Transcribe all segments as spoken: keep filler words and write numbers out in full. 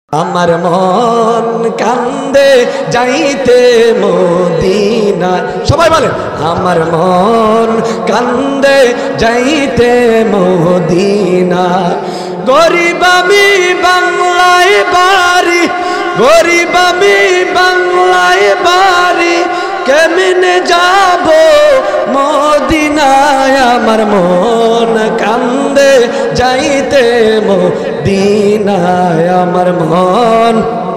আমার মন কান্দে যাইতে মদিনা। সবাই বলেন আমার মন কান্দে যাইতে মদিনা। গরিব আমি বাংলায় বাড়ি, গরিব আমি বাংলায় বাড়ি, কেমনে যাব মদিনায়। আমার মন কান্দে যাইতে মদিনায়, আমার মন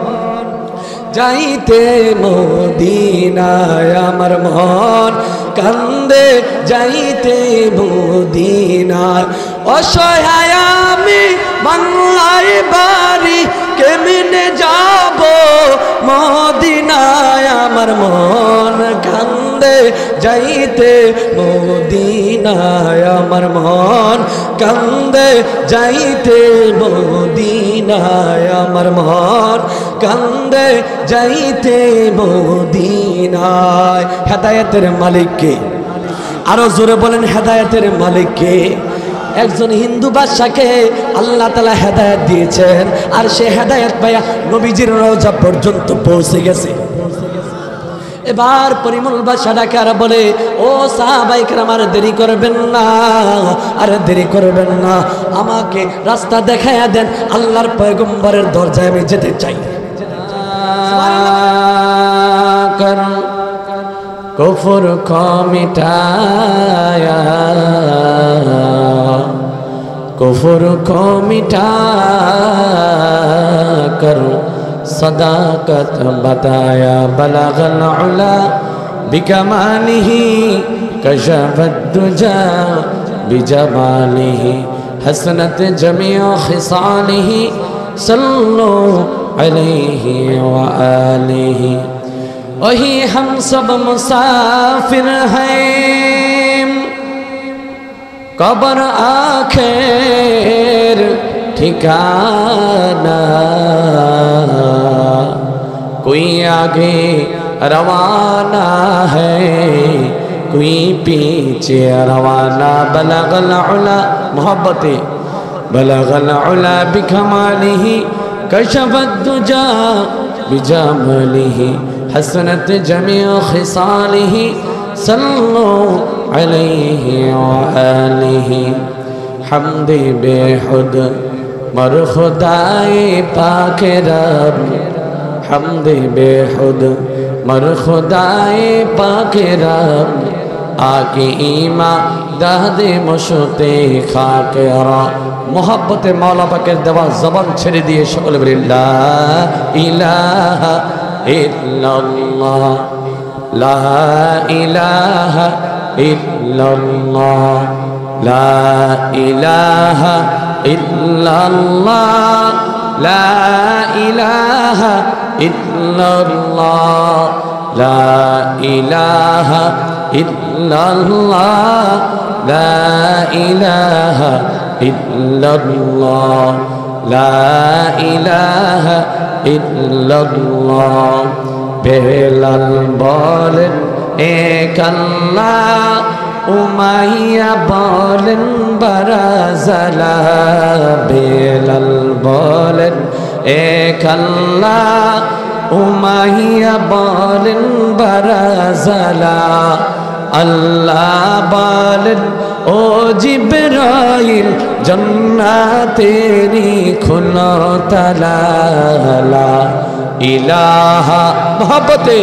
যাইতে মদিনায়, আমার মন কান্দে যাইতে মদিনায়। অসহায় আমি বাংলায় বাড়ি, কেমনে যাব মদিনায়। আমার মন কান্দে যাইতে মদিনায়, আমার মন কান্দে যাইতে মদিনায়, আমার মন কান্দে যাইতে মদিনায়। হেদায়েতের মালিক কে? আরো জোরে বলেন হেদায়েতের মালিক কে? একজন হিন্দু বাদশাকে আল্লাহ তাআলা হেদায়েত দিয়েছেন, আর সে হেদায়েত পায়া নবীজির রওজা পর্যন্ত পৌঁছে গেছে। এবার পরিমল বাদশা ডাকে আর বলে, ও সাহাবায়ে কেরাম, আর দেরি করবেন না, আর দেরি করবেন না, আমাকে রাস্তা দেখায়া দেন, আল্লাহর পয়গম্বরের দরজায় আমি যেতে চাই। কুফর को मिटाया, कुफर को मिटा कर सदाकत बताया। बलगल उला बिकमालिही कशफत दुजा बिजमालिही हसनत जमीअ खिसालिही सल्लु अलैहि व आलिही। वही हम सब मुसाफिर हैं, कब्र आखिर ठिकाना, कोई आगे रवाना है, कोई पीछे रवाना। बलगल उला मोहब्बते, बलगल उला बिकमालिही कशफत दुजा बिजमालिही हसनत जमीअ खिसालिही सल्लु अलैहि व आलिही। हम्दे बेहुद मर खुदाए पाक रब, हम्दे बेहुद मर खुदाए पाक रब, आके ईमा दादे मुशते खाके रा। मोहब्बते मौला पाकेर देवा जबान छेड़े दिए सकले बोले ला इलाहा इल्लल्लाह, ला इलाहा इल्लल्लाह, ला इलाहा इल्लल्लाह, ला इलाहा इल्लल्लाह, ला इलाहा इल्लल्लाह, ला इलाहा इल्लल्लाह, ला इलाहा इल्लल्लाह। बेलाल बोलेन एक अल्लाह, उमाइया बोलेन बराज़ला। बेलाल बोलेन एक अल्लाह, उमाइया बोलेन बराज़ला। अल्लाह बोलेन ओ जिब्राइल जन्नतेरी खुलो ताला। ला इलाहा मोहब्बते,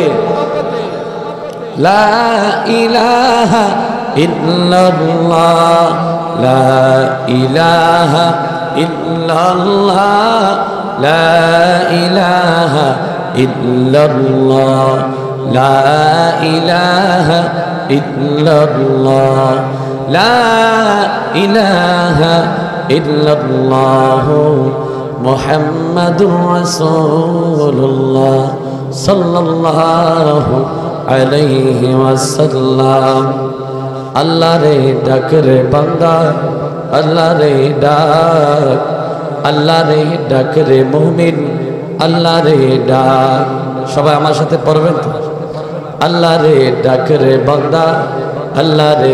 ला इलाहा इल्लल्लाह, ला इलाहा इल्लल्लाह, ला इलाहा इल्लल्लाह, ला इलाहा इल्लल्लाह, ला इलाहा इल्लल्लाह। मुहम्मदुर रसूलुल्लाह सल्लल्लाहु अलैहि वसल्लम। अल्लाह रे डाक रे बंदा, अल्लाह रे डाक, अल्लाह रे डाक रे मुमिन, अल्लाह रे डाक। सबाई आमार साथे पढ़बेन तो? अल्लाह रे डाक रे बंदा, अल्लाह रे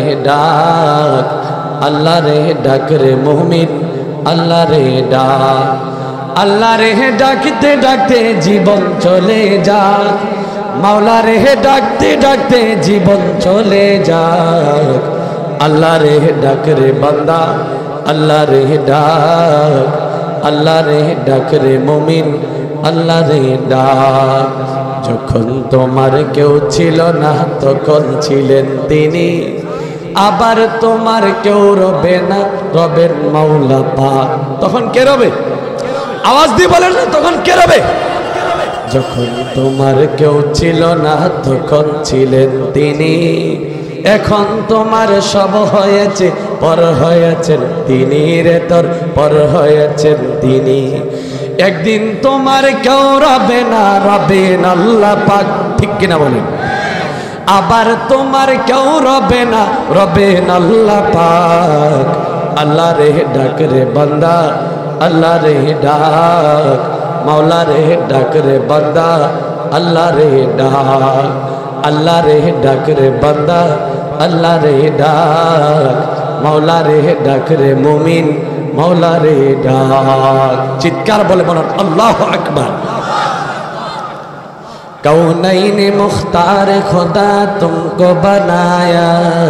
डाक, अल्लाह रे डाक रे मुमिन, अल्लाह रे डाक। আল্লাহ রে ডাকতে ডাকতে জীবন চলে যায়, মাওলা রে ডাকতে ডাকতে জীবন চলে যায়। আল্লাহ রে ডাক রে বান্দা, আল্লাহ রে ডাক, আল্লাহ রে ডাক রে মুমিন, আল্লাহ রে ডাক। যখন তোমার কেউ ছিল না তখন ছিলেন তিনি, আবার তোমার কেউ রবে না, রবেন মাওলা পাক। তখন কে রবে? আওয়াজ দিয়ে বলেন না, তখন কে রবে? যখন তোমার কেউ ছিল না তখন ছিলেন তিনি, এখন তোমার সব হয়েছে পর হয়েছেন তিনি রে, তোর পর হয়েছেন তিনি। একদিন তোমার কেউ রবে না, রবেন আল্লাহ পাক। ঠিক কিনা বলেন? আবার তোমার কেউ রবে না, রবেন আল্লাহ পাক। আল্লাহ রে ডাক রে বান্দা, আল্লাহ রে ডাক, মাওলা রে ডাক রে বান্দা, আল্লাহ রে ডাক। আল্লাহ রে ডাক রে বান্দা, আল্লাহ রে ডাক, মাওলা রে ডাক রে মুমিন, মাওলা রে ডাক। চিৎকার বলে বলেন আল্লাহু আকবার। कौनैन मुख्तार खुदा तुमको बनाया,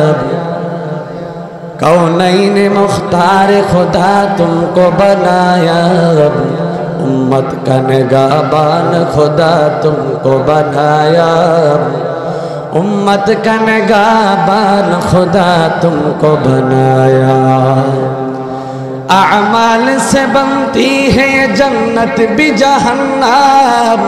कौनैन मुख्तार खुदा तुमको बनाया, उम्मत का निगाहबान खुदा तुमको बनाया, उम्मत का निगाहबान खुदा तुमको बनाया। अमाल से बनती है जन्नत भी जहन्नम,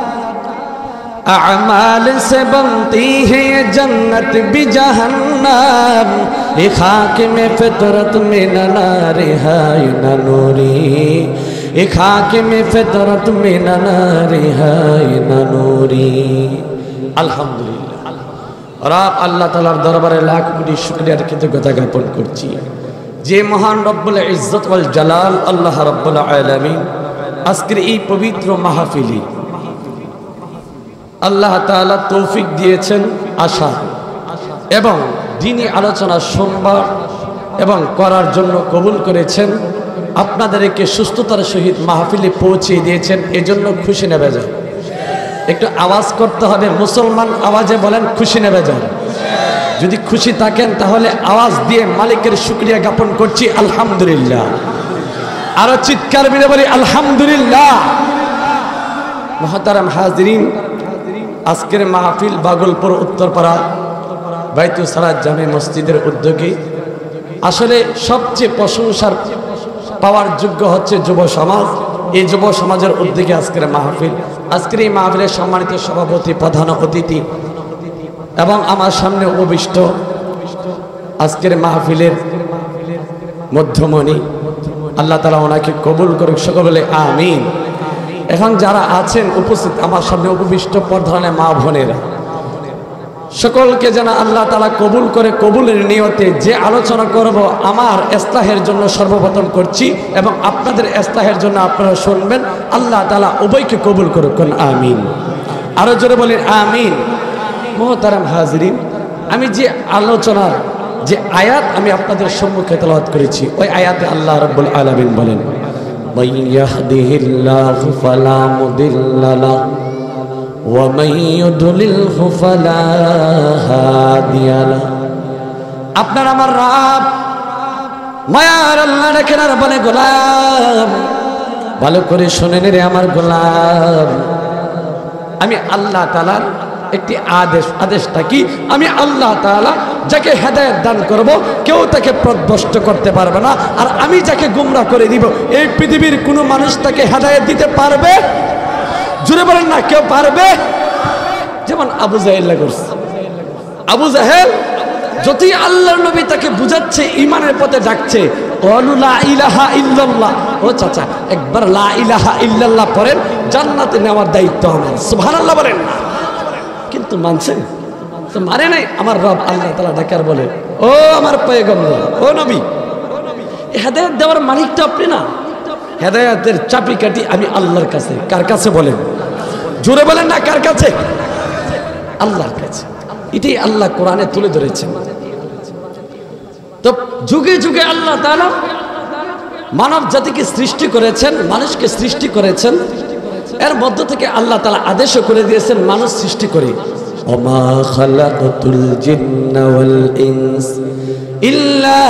अमाल से बनती है जन्नत भी जहन्नम, ये खाक में फितरत में न रिहाई न नूरी, ये खाक में फितरत में न रिहाई न नूरी। अल्हम्दुलिल्लाह। और आप अल्लाह तालार दरबारे लाख कोटी शुक्रियार कृतज्ञता ज्ञापन करছি যে মহান রব্বুল ইজ্জত ওয়াল জালাল আল্লাহ রাব্বুল আলামিন আজকের এই পবিত্র মাহফিলে আল্লাহ তাআলা তৌফিক দিয়েছেন আসা এবং দ্বীনি আলোচনা শুনবার এবং করার জন্য কবুল করেছেন। আপনাদেরকে সুস্থতার সহিত মাহফিলে পৌঁছে দিয়েছেন, এজন্য খুশি নেবে যান। একটু আওয়াজ করতে হবে, মুসলমান আওয়াজে বলেন খুশি নেবে যান। যদি খুশি থাকেন তাহলে আওয়াজ দিয়ে মালিকের শুকরিয়া জ্ঞাপন করছি আলহামদুলিল্লাহ। আরো চিৎকার মেরে বলি আলহামদুলিল্লাহ। মুহতারাম হাজিরিন, আজকের মাহফিল বাগলপুর উত্তরপাড়া বাইতুল সালাত জামে মসজিদের উদ্যোগে আসলে সবচেয়ে প্রশংসার পাওয়ার যোগ্য হচ্ছে যুব সমাজ। এই যুব সমাজের উদ্যোগে আজকের মাহফিল। আজকের এই মাহফিলের সম্মানিত সভাপতি, প্রধান অতিথি এবং আমার সামনে উপবিষ্ট আজকের মাহফিলের মধ্যমণি, আল্লাহ তাআলা ওনাকে কবুল করুক, সকলে বলে আমিন। এখন যারা আছেন উপস্থিত আমার সামনে উপবিষ্ট পর্দানে মা বোনেরা, সকলকে যেন আল্লাহ তাআলা কবুল করে, কবুলের নিয়তে যে আলোচনা করব আমার ইসলাহের জন্য সর্বপ্রথম করছি এবং আপনাদের ইসলাহের জন্য আপনারা শুনবেন। আল্লাহ তাআলা উভয়কে কবুল করুক, আমিন। আরো জোরে বলেন আমিন। মুহতারাম হাজিরিন, আমি যে আলোচনার যে আয়াত আমি আপনাদের সম্মুখে তেলাওয়াত করেছি, ওই আয়াতে আল্লাহ রাব্বুল আলামিন বলেন মান ইয়াহদিহিল্লাহু ফালা মুদিল্লা লাহু ওয়া মান ইউদ্লিলহু ফালা হাদিয়া লাহু। আপনার আমার রব মায়ার আল্লাহ দেখেন আর বলে গোলাম, ভালো করে শুনেন রে আমার গোলাম, আমি আল্লাহ তাআলার একটি আদেশ, আদেশটা কি? আমি আল্লাহ তাআলা যাকে হেদায়েত দান করব কেউ তাকে পথভ্রষ্ট করতে পারবে না, আর আমি যাকে গুমরাহ করে দিব এই পৃথিবীর কোনো মানুষ তাকে হেদায়েত দিতে পারবে? জোরে বলেন না, কেউ পারবে? যেমন আবু জাহেল করছে। আবু জাহেল যতই আল্লাহর নবী তাকে বুঝাচ্ছে, ইমানের পথে ডাকছে, ক্বালু লা ইলাহা ইল্লাল্লাহ, ও চাচা একবার লা ইলাহা ইল্লাল্লাহ পড়েন, জান্নাতে নেওয়ার দায়িত্ব আমার, সুবহানাল্লাহ বলেন। কিন্তু মানছে তো মানে নাই। আমার রব আল্লাহ তাআলা ডাকার বলে, ও আমার পয়গম্বর, ও নবী, হেদায়েত দেওয়ার মালিক তো আপনি না, হেদায়েতের চাবিকাঠি আমি আল্লাহর কাছে। কার কাছে বলেন? জোরে বলেন না, কার কাছে? আল্লাহর কাছে। এটাই আল্লাহ কোরআনে তুলে ধরেছেন। তো যুগে যুগে আল্লাহ তাআলা মানব জাতিকে সৃষ্টি করেছেন, মানুষকে সৃষ্টি করেছেন, এর মধ্য থেকে আল্লাহ তাআলা আদেশও করে দিয়েছেন মানুষ সৃষ্টি করে, ওমা খালাকাতুল জিন্না ওয়াল ইনস ইল্লা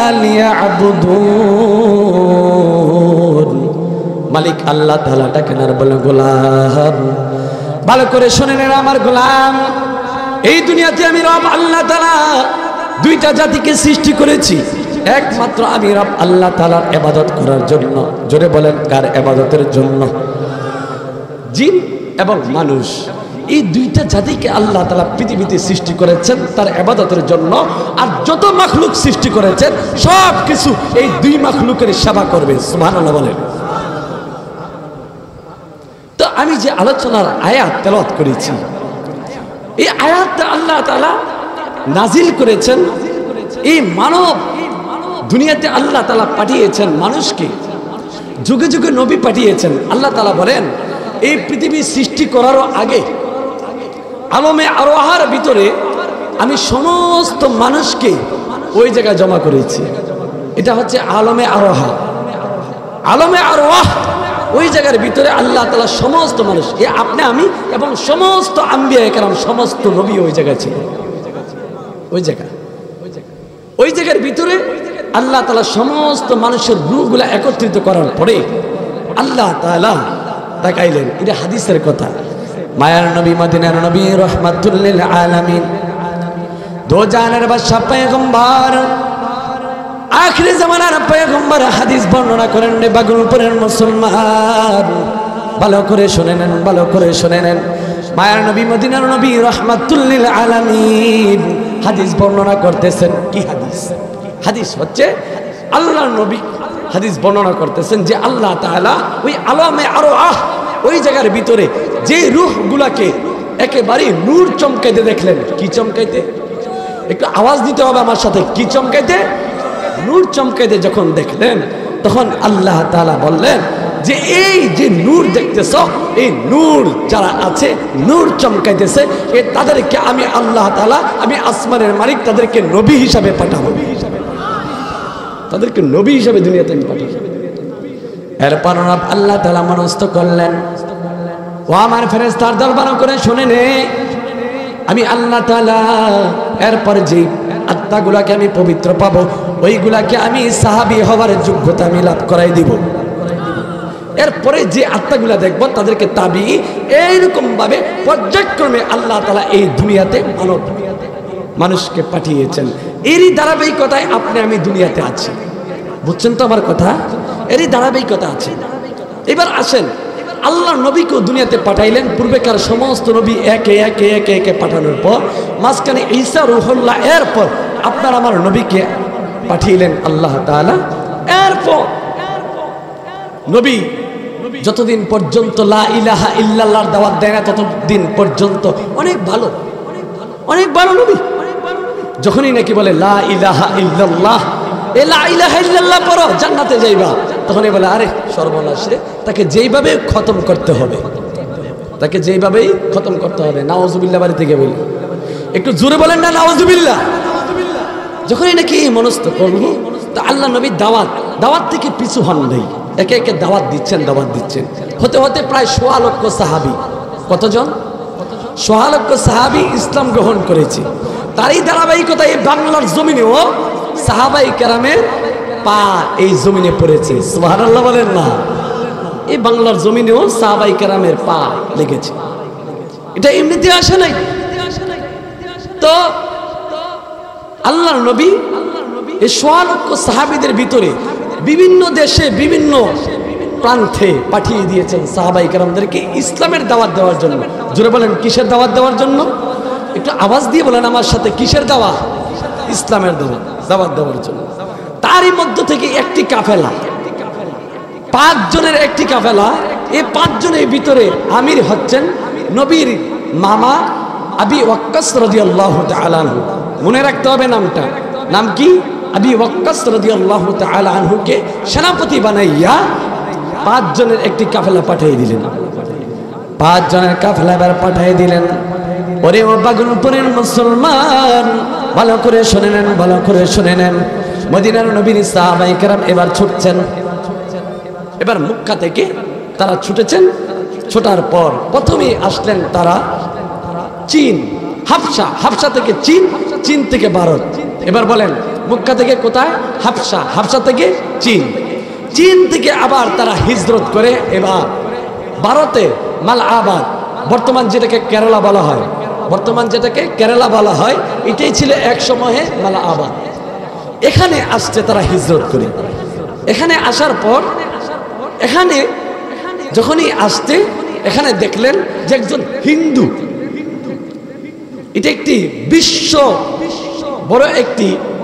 লিয়াবুদুন। মালিক আল্লাহ তাআলা ডাকেন আর বলেন, গোলাম ভালো করে শুনে নেন আমার গোলাম, এই দুনিয়াতে আমি রব আল্লাহ তাআলা দুইটা জাতিকে সৃষ্টি করেছি, একমাত্র আমি রব আল্লাহ তাআলার ইবাদত করার জন্য। জোরে বলেন, কার ইবাদতের জন্য? জিন এবং মানুষ, এই দুইটা জাতিকে আল্লাহ তাআলা পৃথিবীতে সৃষ্টি করেছেন তার ইবাদতের জন্য। আর যত মাখলুক সৃষ্টি করেছেন সব কিছু এই দুই মাখলুকের সেবা করবে। সুবহানাল্লাহ বলেন। তো আমি যে আলোচনার আয়াত তেলাওয়াত করেছি, এই আয়াতটা আল্লাহ তাআলা নাজিল করেছেন, এই মানব দুনিয়াতে আল্লাহ তাআলা পাঠিয়েছেন মানুষকে, যুগে যুগে নবী পাঠিয়েছেন। আল্লাহ তাআলা বলেন, এই পৃথিবী সৃষ্টি করারও আগে আলমে আরওয়াহার ভিতরে আমি সমস্ত মানুষকে ওই জায়গায় জমা করেছি। এটা হচ্ছে আলমে আরওয়াহা। আলমে আরওয়াহ ওই জায়গার ভিতরে আল্লাহ তাআলা সমস্ত মানুষ, এ আপনি আমি এবং সমস্ত আম্বিয়া কেরাম, সমস্ত নবী ওই জায়গায় ছিল। ওই জায়গা ওই জায়গার ভিতরে আল্লাহ তাআলা সমস্ত মানুষের রূহগুলা একত্রিত করার পরে আল্লাহ তাআলা তাকাইলেন। এটা হাদিসের কথা। মায়ার নবী, মদিনার নবী, রাহমাতুল লিল আলামিন, দো জাহানের বাদশা পয়গম্বর, আখিরি জামানার পয়গম্বর হাদিস বর্ণনা করেন। রে বাগুলপুরের মুসলমান, ভালো করে শুনে নেন, ভালো করে শুনে নেন। মায়ার নবী, মদিনার নবী, রাহমাতুল লিল আলামিন হাদিস বর্ণনা করতেছেন। কি হাদিস? হাদিস হচ্ছে আল্লাহর নবী হাদিস বর্ণনা করতেছেন যে আল্লাহ তাআলা ওই আলমে আরওয়াহ ওই জায়গার ভিতরে যে রূহগুলাকে একেবারে নূর চমকাইতে দেখলেন। কি চমকাইতে? একটু আওয়াজ দিতে হবে আমার সাথে। কি চমকাইতে? নূর চমকাইতে যখন দেখলেন তখন আল্লাহ তাআলা বললেন যে এই যে নূর দেখতেছ, এই নূর যারা আছে, নূর চমকাইতেছে, এ তাদেরকে আমি আল্লাহ তাআলা, আমি আসমানের মালিক, তাদেরকে নবী হিসাবে পাঠাবো। তাদেরকে নবী হিসাবে দুনিয়াতে আমি পাঠাবো। এরপর আল্লাহ তাআলা মনস্থ করলেন, ও আমার ফেরেশতার দল, ভালো করে শুনে নে, আমি আল্লাহ তাআলা এরপর যে আত্মাগুলাকে আমি পবিত্র পাবো, ওইগুলাকে আমি সাহাবী হওয়ার যোগ্যতা আমি লাভ করাই দিব। এরপরে যে আত্মাগুলা দেখবো তাদেরকে তাবি, এইরকম ভাবে পর্যায়ক্রমে আল্লাহ তাআলা এই দুনিয়াতে মানব মানুষকে পাঠিয়েছেন। এরই ধারাবাহিকতায় আপনি আমি দুনিয়াতে আছি। বুঝছেন তো আমার কথা? এরই ধারাবাহিকতা আছে। এবার আসেন, আল্লাহ নবীকেও দুনিয়াতে পাঠাইলেন। পূর্বেকার সমস্ত নবী একে একে একে একে পাঠানোর পর মাঝখানে ঈসা রূহুল্লাহ, এরপর আপনার আমার নবীকে পাঠিয়েলেন আল্লাহ তাআলা। এরপর নবী যতদিন পর্যন্ত লা ইলাহা ইল্লাল্লাহর দাওয়াত দেয় না ততদিন পর্যন্ত অনেক ভালো, অনেক ভালো নবী। যখনই নাকি বলে লা ইলাহা ইল্লাল্লাহ, এ লা ইলাহা ইল্লাল্লাহ পড়ো জান্নাতে যাইবা, তখনই বলে আরে সর্বনাশ রে, তাকে যেইভাবে খতম করতে হবে, তাকে যেইভাবেই খতম করতে হবে। নাউজুবিল্লাহ বাড়ি থেকে বলি, একটু জোরে বলেন না নাউজুবিল্লাহ। যখনই নাকি মনস্থ করবো, তা আল্লাহ নবী দাওয়াত দাওয়াত থেকে পিছু হন নাই, একে একে দাওয়াত দিচ্ছেন দাওয়াত দিচ্ছেন হতে হতে প্রায় সোয়া লক্ষ সাহাবী, কতজন? সোয়া লক্ষ সাহাবী ইসলাম গ্রহণ করেছে। তারই ধারাবাহিকতায় বাংলার জমিনেও সাহাবাই কেরামের পা এই জমিনে পড়েছে। সুবহানাল্লাহ বলেন না? এই বাংলার জমিনেও সাহাবাই কেরামের পা লেগেছে। এটা এমনিতে আসে নাই। তো আল্লাহর নবী এই সোয়া লক্ষ সাহাবীদের ভিতরে বিভিন্ন দেশে বিভিন্ন প্রান্তে পাঠিয়ে দিয়েছেন সাহাবাই কেরামদেরকে ইসলামের দাওয়াত দেওয়ার জন্য। জোরে বলেন, কিসের দাওয়াত দেওয়ার জন্য? একটু আওয়াজ দিয়ে বলেন আমার সাথে, কিসের দাওয়াত? ইসলামের দাওয়াত দাওয়াত দেওয়ার জন্য। তারই মধ্য থেকে একটি কাফেলা, পাঁচ জনের একটি কাফেলা, এই পাঁচ জনের ভিতরে আমির হচ্ছেন নবীর মামা আবি ওয়াক্কাস রাদিয়াল্লাহু তাআলা আনহু। মনে রাখতে হবে নামটা। নাম কি? আবি ওয়াক্কাস রাদিয়াল্লাহু তাআলা আনহুকে সেনাপতি বানাইয়া পাঁচ জনের একটি কাফেলা পাঠিয়ে দিলেন। পাঁচ জনের কাফেলা এবার পাঠিয়ে দিলেন। ওরে ও বাগুলপুরের মুসলমান, ভালো করে শুনে নেন, ভালো করে শুনে নেন। মদিনার নবীর সাহাবায়ে কেরাম এবার ছুটছেন। এবার মক্কা থেকে তারা ছুটেছেন। ছোটার পর প্রথমে আসলেন তারা চীন, হাবশা, হাবশা থেকে চীন, চীন থেকে ভারত। এবার বলেন মক্কা থেকে কোথায়? হাবশা, হাবশা থেকে চীন, চীন থেকে আবার তারা হিজরত করে এবার ভারতে মালআবাদ, বর্তমান যেটাকে কেরালা বলা হয়, বর্তমান যেটাকে কেরালা বলা হয়, এটাই ছিল এক সময়ে মালআবাদ। এখানে আসছে তারা হিজরত করে। এখানে আসার পর এখানে যখনই আসতে এখানে দেখলেন যে একজন হিন্দু, এটা একটি বিশ্ব বড় একটি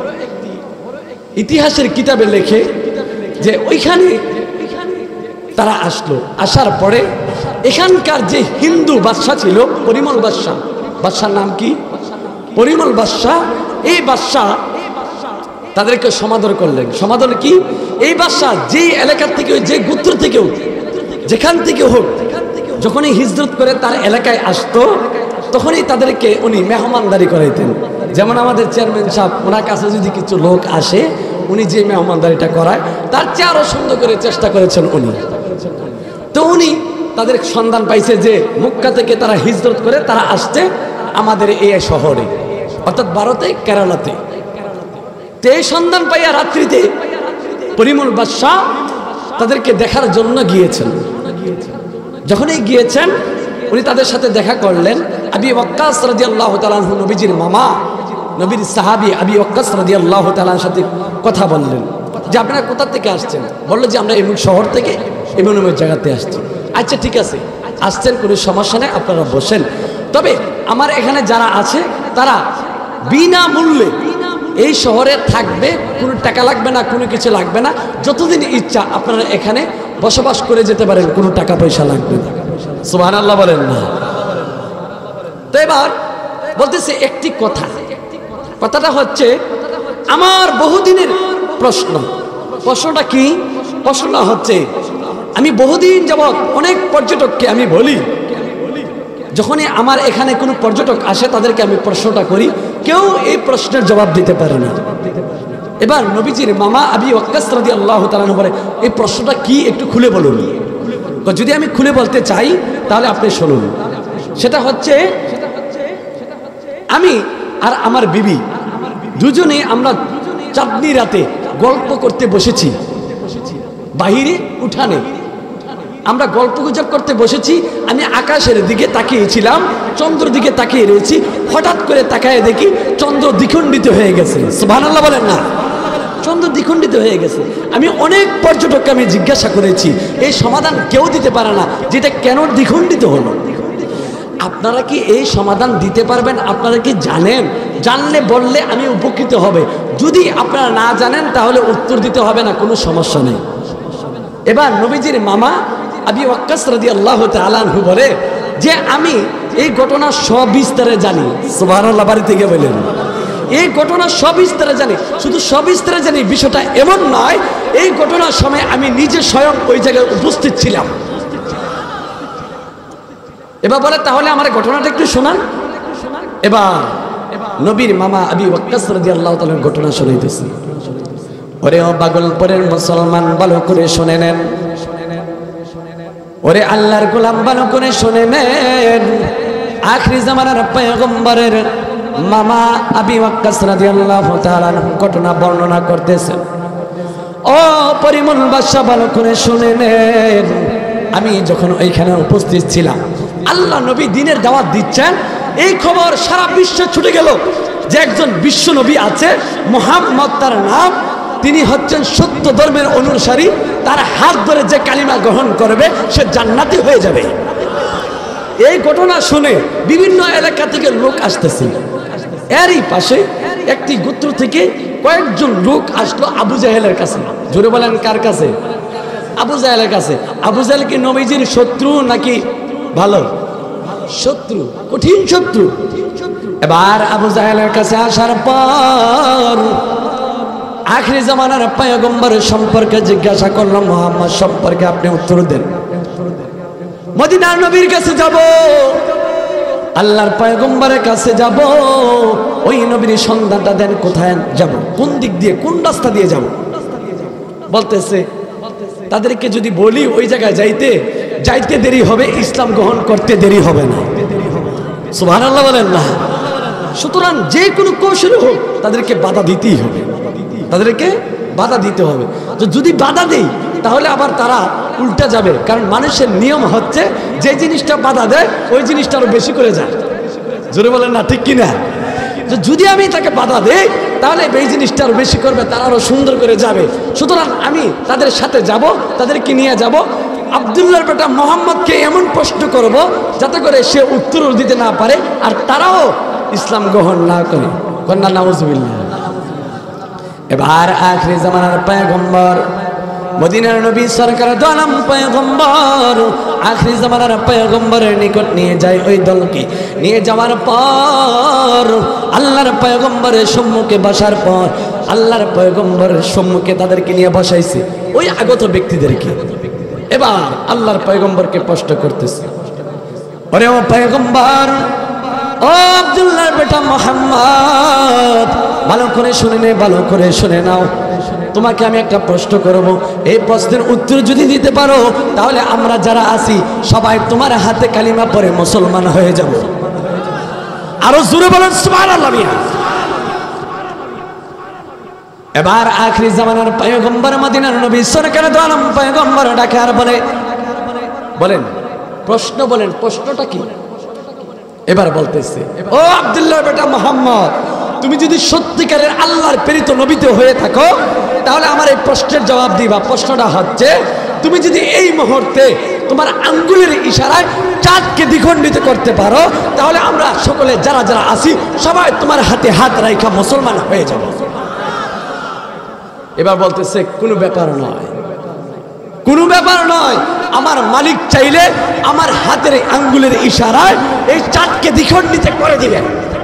ইতিহাসের কিতাবে লেখে যে ওইখানে তারা আসলো। আসার পরে এখানকার যে হিন্দু বাদশা ছিল পরিমল বাদশা, বাদশার নাম কি? পরিমল বাদশা। এই বাদশা তাদেরকে সমাদর করলেন। সমাদর কি? এই বাদশা যে এলাকার থেকে, যে গোত্র থেকেও, যেখান থেকে হোক, যখনই হিজরত করে তার এলাকায় আসতো তখনই তাদেরকে উনি মেহমানদারি করাইতেন। যেমন আমাদের চেয়ারম্যান সাহেব, ওনার কাছে যদি কিছু লোক আসে উনি যে মেহমানদারিটা করায় তার চেয়ে আরো সুন্দর করে চেষ্টা করেছেন উনি। তো উনি তাদের সন্ধান পাইছে যে মক্কা থেকে তারা হিজরত করে তারা আসছে আমাদের এই শহরে, অর্থাৎ ভারতে, কেরালাতে। তো এই সন্ধান পাইয়া রাত্রিতে পরিমল বাদশাহ তাদেরকে দেখার জন্য গিয়েছেন। যখনই গিয়েছেন উনি তাদের সাথে দেখা করলেন। আবি ওয়াক্কাস রাদিয়াল্লাহু তাআলা আনহু, নবীজির মামা, নবীর সাহাবী আবি ওয়াক্কাস রাদিয়াল্লাহু তাআলার সাথে কথা বললেন যে আপনারা কোথা থেকে আসছেন? বললো যে আমরা এমন শহর থেকে এমন এমন জায়গাতে আসছি। আচ্ছা ঠিক আছে, আসছেন, কোনো সমস্যা নেই, আপনারা বসেন। তবে আমার এখানে যারা আছে তারা বিনামূল্যে এই শহরে থাকবে, কোনো টাকা লাগবে না, কোনো কিছু লাগবে না, যতদিন ইচ্ছা আপনারা এখানে বসবাস করে যেতে পারেন, কোনো টাকা পয়সা লাগবে না। সুবহানাল্লাহ বলেন না? তো এবার বলতেছে একটি কথা, কথাটা হচ্ছে আমার বহুদিনের প্রশ্ন। প্রশ্নটা কি? প্রশ্নটা হচ্ছে আমি বহুদিন যাবৎ অনেক পর্যটককে আমি বলি, যখনই আমার এখানে কোনো পর্যটক আসে তাদেরকে আমি প্রশ্নটা করি, কেউ এই প্রশ্নের জবাব দিতে পারে না। এবার নবীজির মামা আবি ওয়াক্কাস রাদিয়াল্লাহু তাআলা বলে, এই প্রশ্নটা কি একটু খুলে বলুন। যদি আমি খুলে বলতে চাই তাহলে আপনি শুনুন। সেটা হচ্ছে আমি আর আমার বিবি দুজনে আমরা চাঁদনি রাতে গল্প করতে বসেছি বাহিরে উঠানে, আমরা গল্প গুজব করতে বসেছি। আমি আকাশের দিকে তাকিয়েছিলাম, চন্দ্র দিকে তাকিয়ে রয়েছি, হঠাৎ করে তাকায় দেখি চন্দ্র দ্বিখণ্ডিত হয়ে গেছে। সুবহানাল্লাহ বলেন না? চন্দ্র দ্বিখণ্ডিত হয়ে গেছে। আমি অনেক পর্যটককে আমি জিজ্ঞাসা করেছি, এই সমাধান কেউ দিতে পারে না যেটা কেন দ্বিখণ্ডিত হলো। আপনারা কি এই সমাধান দিতে পারবেন? আপনারা কি জানেন? জানলে বললে আমি উপকৃত হবে। যদি আপনারা না জানেন তাহলে উত্তর দিতে হবে না, কোনো সমস্যা নেই। এবার নবীজির মামা আবি ওয়াক্কাস রাদিয়াল্লাহু তাআলা আনহু বলে যে আমি এই ঘটনা সবিস্তারে জানি। সুবহানাল্লাহ, বাড়ি থেকে বলেন এই ঘটনা সবিস্তারে জানি। শুধু সবিস্তারে জানি বিষয়টা এমন নয়, এই ঘটনার সময় আমি নিজে স্বয়ং ওই জায়গায় উপস্থিত ছিলাম। এবার বলে তাহলে আমার ঘটনাটা একটু শোনান। এবার নবীর মামা আবি ওয়াক্কাস রাদিয়াল্লাহু তাআলার ঘটনা শোনাইতেছে। ওরে ও পাগলপুরের মুসলমান, ভালো করে শুনে নেন। ওরে আল্লাহর গোলাম, ভালো করে শুনে নেন। আখিরি জামানার পয়গম্বরের মামা আবি ওয়াক্কাস রাদিয়াল্লাহু তাআলা ঘটনা বর্ণনা করতেছেন। ও পরিমল বাদশা, ভালো করে শুনে নেন। আমি যখন ওইখানে উপস্থিত ছিলাম, আল্লাহ নবী দিনের দাওয়াত দিচ্ছেন, এই খবর সারা বিশ্বে ছুটে গেল যে একজন বিশ্ব নবী আছে, মুহাম্মদ তার নাম, তিনি হচ্ছেন সত্য ধর্মের অনুসারী, তার হাত ধরে যে কালিমা গ্রহণ করবে সে জান্নাতি হয়ে যাবে। এই ঘটনা শুনে বিভিন্ন এলাকা থেকে লোক আসতেছে। এরই পাশে একটি গোত্র থেকে কয়েকজন লোক আসলো আবু জাহেলের কাছে। জোরে বলেন কার কাছে? আবু জাহেলের কাছে। আবু জাহেল কি নবীজির শত্রু নাকি ভালো? শত্রু, কঠিন শত্রু। এবার আবু জাহেলের কাছে আসার পর আখিরি জামানার পয়গম্বরের সম্পর্কে জিজ্ঞাসা করলাম, মুহাম্মদ সম্পর্কে আপনি উত্তর দেন। মদিনার নবীর কাছে যাব, আল্লাহর পয়গম্বরের কাছে যাব, ওই নবীর সন্ধানটা দেন, কোথায় যাব, কোন দিক দিয়ে, কোন রাস্তা দিয়ে যাব। বলতেছে তাদেরকে যদি বলি ওই জায়গায় যাইতে যাইতে দেরি হবে, ইসলাম গ্রহণ করতে দেরি হবে না। সুবহানাল্লাহ বলেন না। সুতরাং যে কোনো কৌশলে হোক তাদেরকে বাধা দিতেই হবে, তাদেরকে বাধা দিতে হবে। তো যদি বাধা দেই তাহলে আবার তারা উল্টা যাবে, কারণ মানুষের নিয়ম হচ্ছে যে জিনিসটা বাধা দেয় ওই জিনিসটা আরো বেশি করে যায়। জোরে বলেন না, ঠিক কিনা? যদি আমি তাকে বাধা দেই তাহলে এই জিনিসটা আরো বেশি করবে, তারা আরো সুন্দর করে যাবে। সুতরাং আমি তাদের সাথে যাব, তাদেরকে নিয়ে যাব। আব্দুল্লাহর বেটা মোহাম্মদকে এমন প্রশ্ন করব যাতে করে সে উত্তর দিতে না পারে আর তারাও ইসলাম গ্রহণ না করে। কন্যা নাউজুবিল্লাহ। এবার আখিরি জামানার পয়গম্বর, মদিনার নবী সরকার দু আলম পয়গম্বর আখিরি জামানার পয়গম্বরের নিকট নিয়ে যায়। ওই দলকে নিয়ে যাওয়ার পর আল্লাহর পয়গম্বরের সম্মুখে বসার পর আল্লাহর পয়গম্বরের সম্মুখে তাদেরকে নিয়ে বসাইছে ওই আগত ব্যক্তিদেরকে। এবার আল্লাহর পয়গম্বরকে প্রশ্ন করতেছে, ওরে ও পয়গম্বর, ও আব্দুল্লাহর বেটা মুহাম্মদ, ভালো করে শুনে নে, ভালো করে শুনে নাও। তোমাকে আমি একটা প্রশ্ন করব, এই প্রশ্নের উত্তর যদি দিতে পারো তাহলে আমরা যারা আছি সবাই তোমার হাতে কালিমা পড়ে মুসলমান হয়ে যাব। আরো জোরে বলেন সুবহানাল্লাহ। এবার আখিরি জামানার পয়গম্বর মদিনার নবী সরকার দু আলম পয়গম্বর ডাকে আর বলে, বলেন প্রশ্ন বলেন, প্রশ্নটা কি? এবার বলতেছে, ও আব্দুল্লাহর বেটা মুহাম্মদ, তুমি যদি সত্যিকারের আল্লাহর প্রেরিত নবীতে হয়ে থাকো তাহলে আমার এই প্রশ্নের জবাব দিবা। প্রশ্নটা হচ্ছে, তুমি যদি এই মুহূর্তে তোমার আঙ্গুলের ইশারায় চাঁদকে দ্বিখণ্ডিত করতে পারো তাহলে আমরা সকলে যারা যারা আছি সবাই তোমার হাতে হাত রাখা মুসলমান হয়ে যাব। এবার বলতেছে, কোনো ব্যাপার নয়, কোনো ব্যাপার নয়, আমার মালিক চাইলে আমার হাতের আঙ্গুলের ইশারায় এই চাঁদকে দ্বিখণ্ডিত করে দিবেন।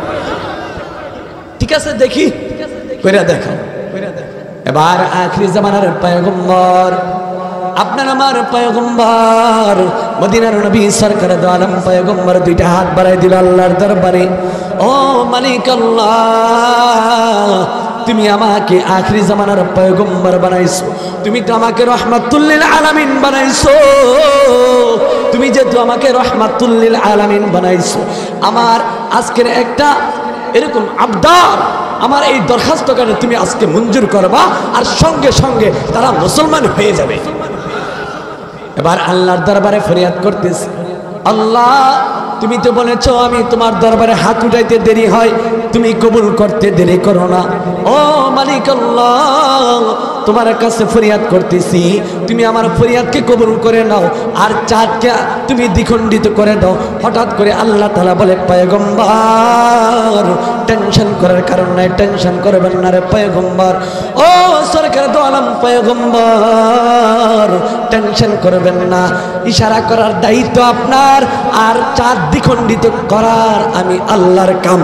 ঠিক আছে, দেখি কইরা দেখো। এবার আখিরি জামানার পয়গম্বর, আপনার আমার পয়গম্বর মদিনার নবী সরকার দু আলম পয়গম্বর দুইটা হাত বাড়াই দিল আল্লাহর দরবারে। ও মালিক আল্লাহ, তুমি আমাকে আখিরি জামানার পয়গম্বর বানাইছো, তুমি তো আমাকে রহমাতুল লিল আলামিন বানাইছো। তুমি যেহেতু আমাকে রহমাতুল লিল আলামিন বানাইছো, আমার আজকের একটা এরকম আবদার, আমার এই দরখাস্তখানে তুমি আজকে মঞ্জুর করবা আর সঙ্গে সঙ্গে তারা মুসলমান হয়ে যাবে। এবার আল্লাহর দরবারে ফরিয়াদ করতেছে, আল্লাহ তুমি তো বলেছো আমি তোমার দরবারে হাত উঠাইতে দেরি হয়, তুমি কবুল করতে দেরি করো না। ও মালিক আল্লাহ, তোমার কাছে ফরিয়াদ করতেছি, তুমি আমার ফরিয়াদকে কবুল করে নাও আর চাঁদকে তুমি দ্বিখণ্ডিত করে দাও। হঠাৎ করে আল্লাহ তাআলা বলে, পয়গম্বর টেনশন করার কারণ নাই, টেনশন করবেন না রে পয়গম্বর। ও সরকার দু আলম পয়গম্বর, টেনশন করবেন না, ইশারা করার দায়িত্ব আপনার আর চাঁদ দ্বিখণ্ডিত করার আমি আল্লাহর কাম।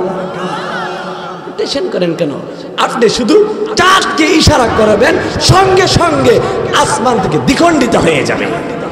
টেনশন করেন কেন? আপনি শুধু চাঁদকে ইশারা করবেন, সঙ্গে সঙ্গে আসমান থেকে দ্বিখণ্ডিত হয়ে যাবে।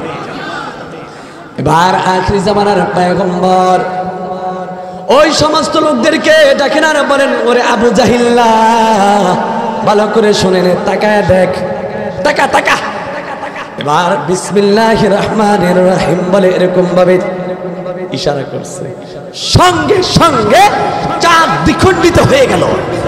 এবার আখিরি জামানার পয়গম্বর ওই সমস্ত লোকদেরকে ডাকেন আর বলেন, ওরে আবু জাহিল্লা, ভালো করে শুনে নে, তাকায় দেখ, তাকা তাকা। এবার বিসমিল্লাহির রহমানির রহিম বলে এরকম ভাবে ইশারা করছে, সঙ্গে সঙ্গে চাঁদ দ্বিখণ্ডিত হয়ে গেল।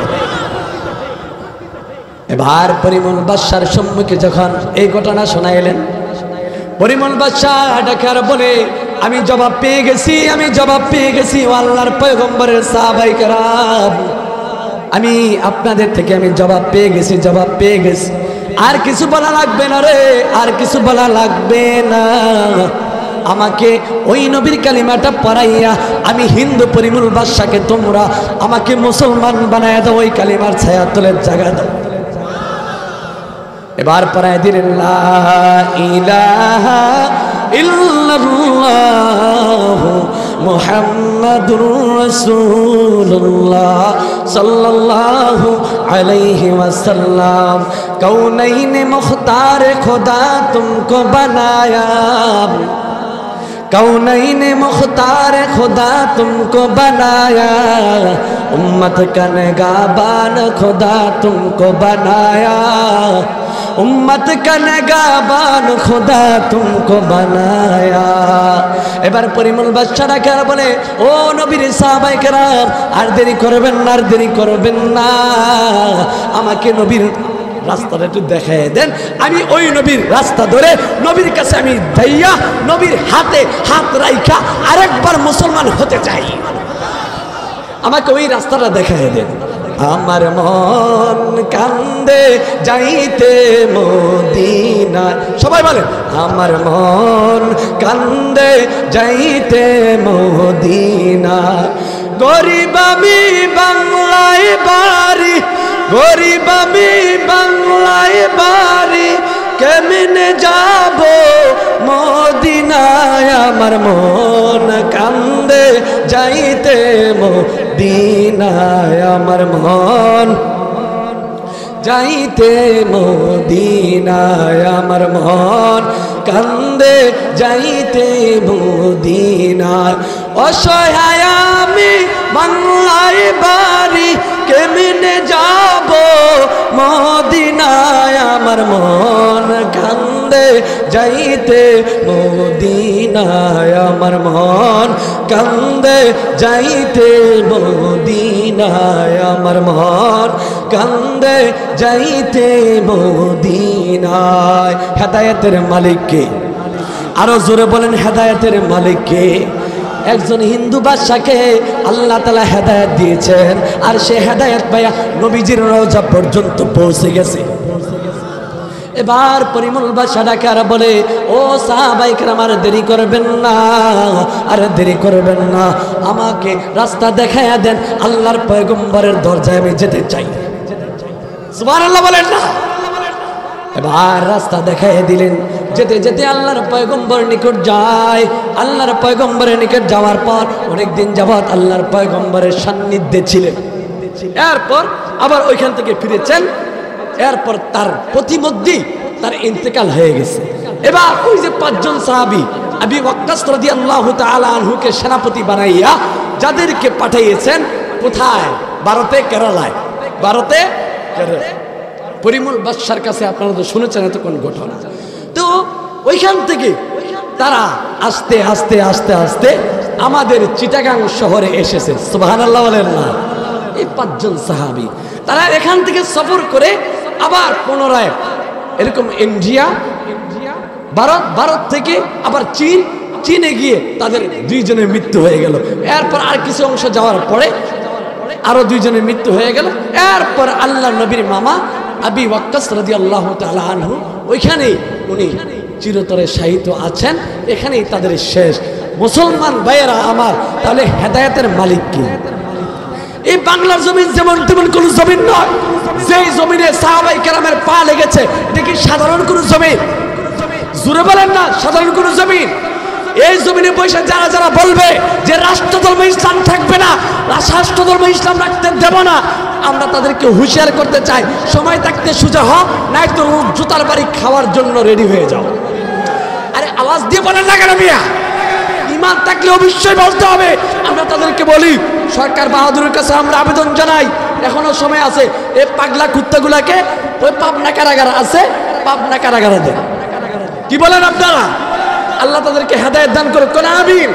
এবার পরিমল বাদশার সম্মুখে যখন এই ঘটনা শোনাইলেন, পরিমল বাদশাহ ডাকার বলে, আমি জবাব পেয়ে গেছি, আমি জবাব পেয়ে গেছি ও আল্লাহর পয়গম্বরের সাহাবায়ে কেরাম, আমি আপনাদের থেকে আমি জবাব পেয়ে গেছি, জবাব পেয়ে গেছি। আর কিছু বলা লাগবে না রে, আর কিছু বলা লাগবে না। আমাকে ওই নবীর কালিমাটা পড়াইয়া আমি হিন্দু পরিমল বাদশাকে তোমরা আমাকে মুসলমান বানায় দাও, ওই কালিমার ছায়া তলে জায়গা দাও। এবার পড়ায় দিলেন, লা ইলাহা ইল্লাল্লাহ মুহাম্মাদুর রাসূলুল্লাহ সাল্লাল্লাহু আলাইহি ওয়াসাল্লাম, কৌনैन मुख्तार खुदा तुमको बनाया, कौनैन मुख्तार खुदा तुमको बनाया, उम्मत का निगाहबान खुदा तुमको बनाया, उम्मत का नगाबान खुदा तुमको बनाया। এবার পরিমল বাদশা ডাকে আর বলে, ও নবীর সাহাবায়ে কেরাম, আর দেরি করবেন না, আর দেরি করবেন না, আমাকে নবীর রাস্তাটা একটু দেখায় দেন। আমি ওই নবীর রাস্তা ধরে নবীর কাছে আমি যাইয়া নবীর হাতে হাত রাইখা আরেকবার মুসলমান হতে চাই, আমাকে ওই রাস্তাটা দেখায় দেন। আমার মন কান্দে যাইতে মদিনা, সবাই বলেন আমার মন কান্দে যাইতে মদিনা। গরিব আমি বাংলায় বাড়ি, গরিব আমি বাংলায় বাড়ি, কেমনে যাব মদিনায়। আমার মন কান্দে যাইতে মদিনায়, আমার মন যাইতে মদিনায়, আমার মন কান্দে যাইতে মদিনায়। অসহায় আমি বাংলায় বাড়ি, কেমনে যাব মদিনায়। আমার মন কান্দে যাইতে মদিনায়, আমার মন কান্দে যাইতে মদিনায়, আমার মন কান্দে যাইতে মদিনায়। হেদায়েতের মালিককে আরো জোরে বলেন, হেদায়েতের মালিককে। একজন হিন্দু বাদশাকে আল্লাহ তাআলা হেদায়েত দিয়েছেন, আর সে হেদায়েত পায়া নবীজির রওজা পর্যন্ত পৌঁছে গেছে। এবার পরিমল বাদশা ডাকে আর বলে, ও সাহাবায়ে কেরাম, আর দেরি করবেন না, আর দেরি করবেন না, আমাকে রাস্তা দেখায়া দেন, আল্লাহর পয়গম্বরের দরজায় আমি যেতে চাই। সুবহানাল্লাহ বলেন না। এবার রাস্তা দেখায় দিলেন। যেতে যেতে আল্লাহর পয়গম্বর নিকট যায়। আল্লাহর পয়গম্বরের নিকট যাওয়ার পর অনেকদিন যাবত আল্লাহর পয়গম্বরের সান্নিধ্যে ছিলেন। এরপর আবার ওইখান থেকে ফিরেছেন। এরপর তার প্রতিমধ্যে তার ইন্তেকাল হয়ে গেছে। এবার ওই যে পাঁচজন সাহাবী আবু ওয়াক্কাস রাদিয়াল্লাহু তাআলা আনহুকে সেনাপতি বানাইয়া যাদেরকে পাঠিয়েছেন কোথায়? ভারতে, কেরালায়। ভারতে কেরালা পরিমল বাদশার কাছে আপনারা তো শুনেছেন এতক্ষণ ঘটনা। তো ওইখান থেকে তারা আস্তে আস্তে আস্তে আস্তে আমাদের চিটাগাং শহরে এসেছে। সুবহানাল্লাহ বলেন না। এই পাঁচজন সাহাবী তারা এখান থেকে সফর করে আবার পুনরায় এরকম ইন্ডিয়া, ভারত, ভারত থেকে আবার চীন, চীনে গিয়ে তাদের দুইজনের মৃত্যু হয়ে গেল। এরপর আর কিছু অংশ যাওয়ার পরে আরো দুইজনের মৃত্যু হয়ে গেল। এরপর আল্লাহ নবীর মামা আবু ওয়াক্কাস রাদিয়াল্লাহু তাআলা আনহু ওইখানেই উনি চিরতরে শায়িত আছেন। এখানেই তাদের শেষ। মুসলমান ভাইয়েরা আমার, তাহলে হেদায়েতের মালিক কি? এই বাংলার জমিন যেমন তেমন কোন জমিন নয়। যেই জমিনে সাহাবায়ে কেরামের পা লেগেছে, এটা কি সাধারণ কোন জমিন? জোরে বলেন না, সাধারণ কোন জমিন? এই জমিনে বসে যারা যারা বলবে যে রাষ্ট্রধর্ম ইসলাম থাকবে না, রাষ্ট্রধর্ম ইসলাম রাখতে দেব না, আমরা তাদেরকে হুঁশিয়ার করতে চাই, সময় থাকতে সোজা হও, নাই তো জুতার বাড়ি খাওয়ার জন্য রেডি হয়ে যাও। আরে আওয়াজ দিয়ে বলেন না কেন মিয়া? ইমান থাকলে অবশ্যই বলতে হবে। আমরা তাদেরকে বলি, সরকার বাহাদুরের কাছে আমরা আবেদন জানাই, এখনো সময় আছে, এই পাগলা কুত্তাগুলাকে ওই পাবনা কারাগার আছে, পাবনা কারাগারে দেন। কি বলেন আপনারা? আল্লাহ তাদেরকে হেদায়েত দান করুক, কোন আমিন।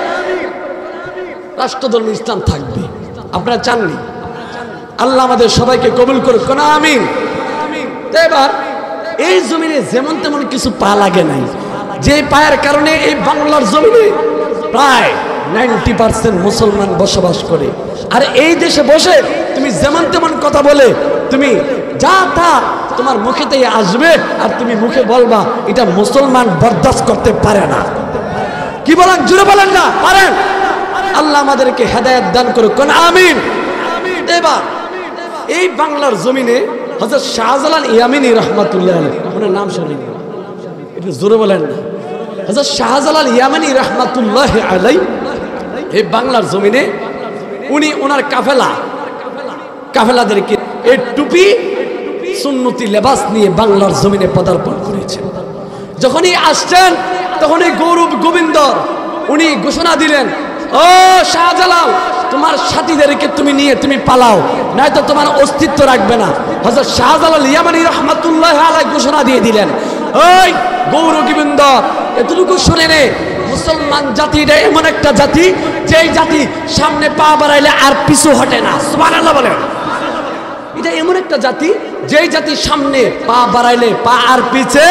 রাষ্ট্রধর্ম ইসলাম থাকবে, আপনারা চাননি? আল্লাহ আমাদের সবাইকে কবুল করুক, কোন আমিন। এবার এই জমিনে যেমন তেমন কিছু পা লাগে নাই, যে পায়ের কারণে এই বাংলার জমিনে প্রায় নাইনটি পার্সেন্ট মুসলমান বসবাস করে। আর এই দেশে বসে তুমি যেমন তেমন কথা বলে, তুমি যা তা তোমার মুখেতেই আসবে, আর তুমি মুখে বলবা, এটা মুসলমান বরদাস্ত করতে পারে না। কি বলেন? জোরে বলেন না, পারেন? আল্লাহ আমাদেরকে হেদায়েত দান করুক, কোন আমিন। এবার এই বাংলার জমিনে হযরত শাহজালাল ইয়ামানী রাহমাতুল্লাহ আলাইহি, ওনার নাম শুনেন, একটু জোরে বলেন না। হযরত শাহজালাল ইয়ামানী রাহমাতুল্লাহ আলাইহি এই বাংলার জমিনে উনি ওনার কাফেলা কাফেলাদেরকে এই টুপি সুন্নতি লেবাস নিয়ে বাংলার জমিনে পদার্পণ করেছেন। যখনই আসছেন তখন এই গৌরব গোবিন্দর উনি ঘোষণা দিলেন, ও শাহজালাল, তোমার সাথীদেরকে তুমি নিয়ে তুমি পালাও, নয়তো তোমার অস্তিত্ব রাখবে না। হযরত শাহজালাল ইয়ামানী রাহমাতুল্লাহ আলাইহি ঘোষণা দিয়ে দিলেন, ওই গৌরবীবৃন্দ এতটুকু শুনে নে, মুসলমান জাতিটা এমন একটা জাতি যেই জাতি সামনে পা বাড়াইলে আর পিছু হটে না। সুবহানাল্লাহ বলেন। এটা এমন একটা জাতি যেই জাতি সামনে পা বাড়াইলে পা আর পিছে,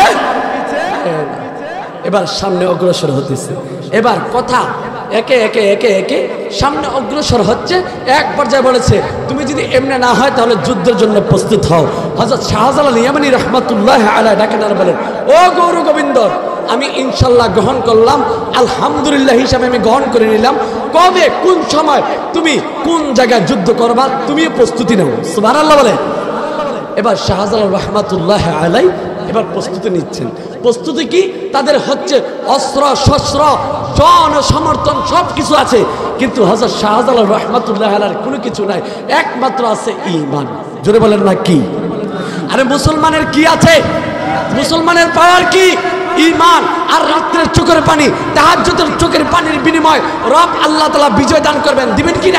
এবার সামনে অগ্রসর হতেছে। এবার কথা একে একে একে একে সামনে অগ্রসর হচ্ছে। এক পর্যায়ে বলেছে, তুমি যদি এমনি না হয় তাহলে যুদ্ধের জন্য প্রস্তুত হও। হযরত শাহজালাল ইয়ামানী রাহমাতুল্লাহ আলাইহি ডাকেন আর বলেন, ও গৌর গোবিন্দ, আমি ইনশাল্লাহ গ্রহণ করলাম, আলহামদুলিল্লাহ হিসাবে আমি গ্রহণ করে নিলাম। কবে কোন সময় তুমি কোন জায়গায় যুদ্ধ করবা তুমি প্রস্তুতি নাও। সুবহানাল্লাহ বলে। এবার শাহজালাল রাহমাতুল্লাহ আলাইহি এবার প্রস্তুতি নিচ্ছেন। প্রস্তুতি কি? তাদের হচ্ছে অস্ত্র শস্ত্র জন সমর্থন সব কিছু আছে, কিন্তু হযরত শাহজালাল রাহমাতুল্লাহ আলাইহির কোনো কিছু নাই, একমাত্র আছে ঈমান। জোরে বলেন না কি? আরে মুসলমানের কি আছে? মুসলমানের পাওয়ার কি? ঈমান। আর রাত্রের চোখের পানি, তাহাজ্জুদের চোখের পানির বিনিময় রব আল্লাহ তাআলা বিজয় দান করবেন, দিবেন কি না?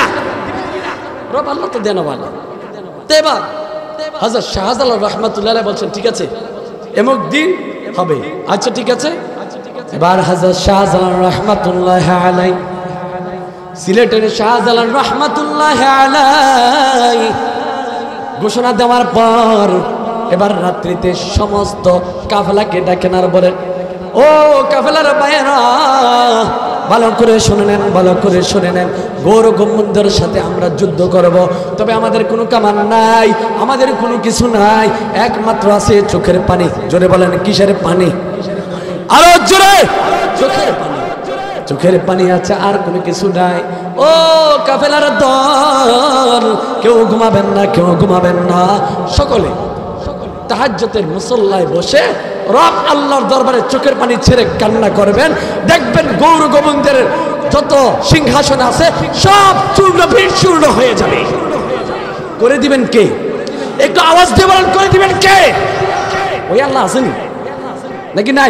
রব আল্লাহ তো দেন বলে। তো এবার হযরত শাহজালাল রাহমাতুল্লাহ আলাইহি বলছেন, ঠিক আছে এমক দিন হবে। আচ্ছা ঠিক আছে। এবার হযরত শাহজালাল রাহমাতুল্লাহ আলাইহি সিলেটের শাহজালাল রাহমাতুল্লাহ আলাইহি ঘোষণা দেওয়ার পর এবার রাত্রিতে সমস্ত কাফেলাকে ডাকেন আর বলেন, ও কাফেলার ভাইয়েরা, ভালো করে শুনে নেন, ভালো করে শুনে নেন, গৌর গোবিন্দের সাথে আমরা যুদ্ধ করব। তবে আমাদের কোনো কামান নাই, আমাদের কোনো কিছু নাই, একমাত্র আছে চোখের পানি। জোরে বলেন, কিসের পানি? আরো জোরে, চোখের পানি। চোখের পানি আছে, আর কোনো কিছু নাই। ও কাফেলার দল, কেউ ঘুমাবেন না, কেউ ঘুমাবেন না, সকলে তাহাজ্জুদের মুসল্লায় বসে রব আল্লাহর দরবারে চোখের পানি ছেড়ে কান্না করবেন। দেখবেন গৌর গোবিন্দের যত সিংহাসন আছে সব চূর্ণ বিচূর্ণ হয়ে যাবে। করে দিবেন কে? একটু আওয়াজ দিয়ে বলেন, করে দিবেন কে? ওই আল্লাহ আসেনি নাকি নাই?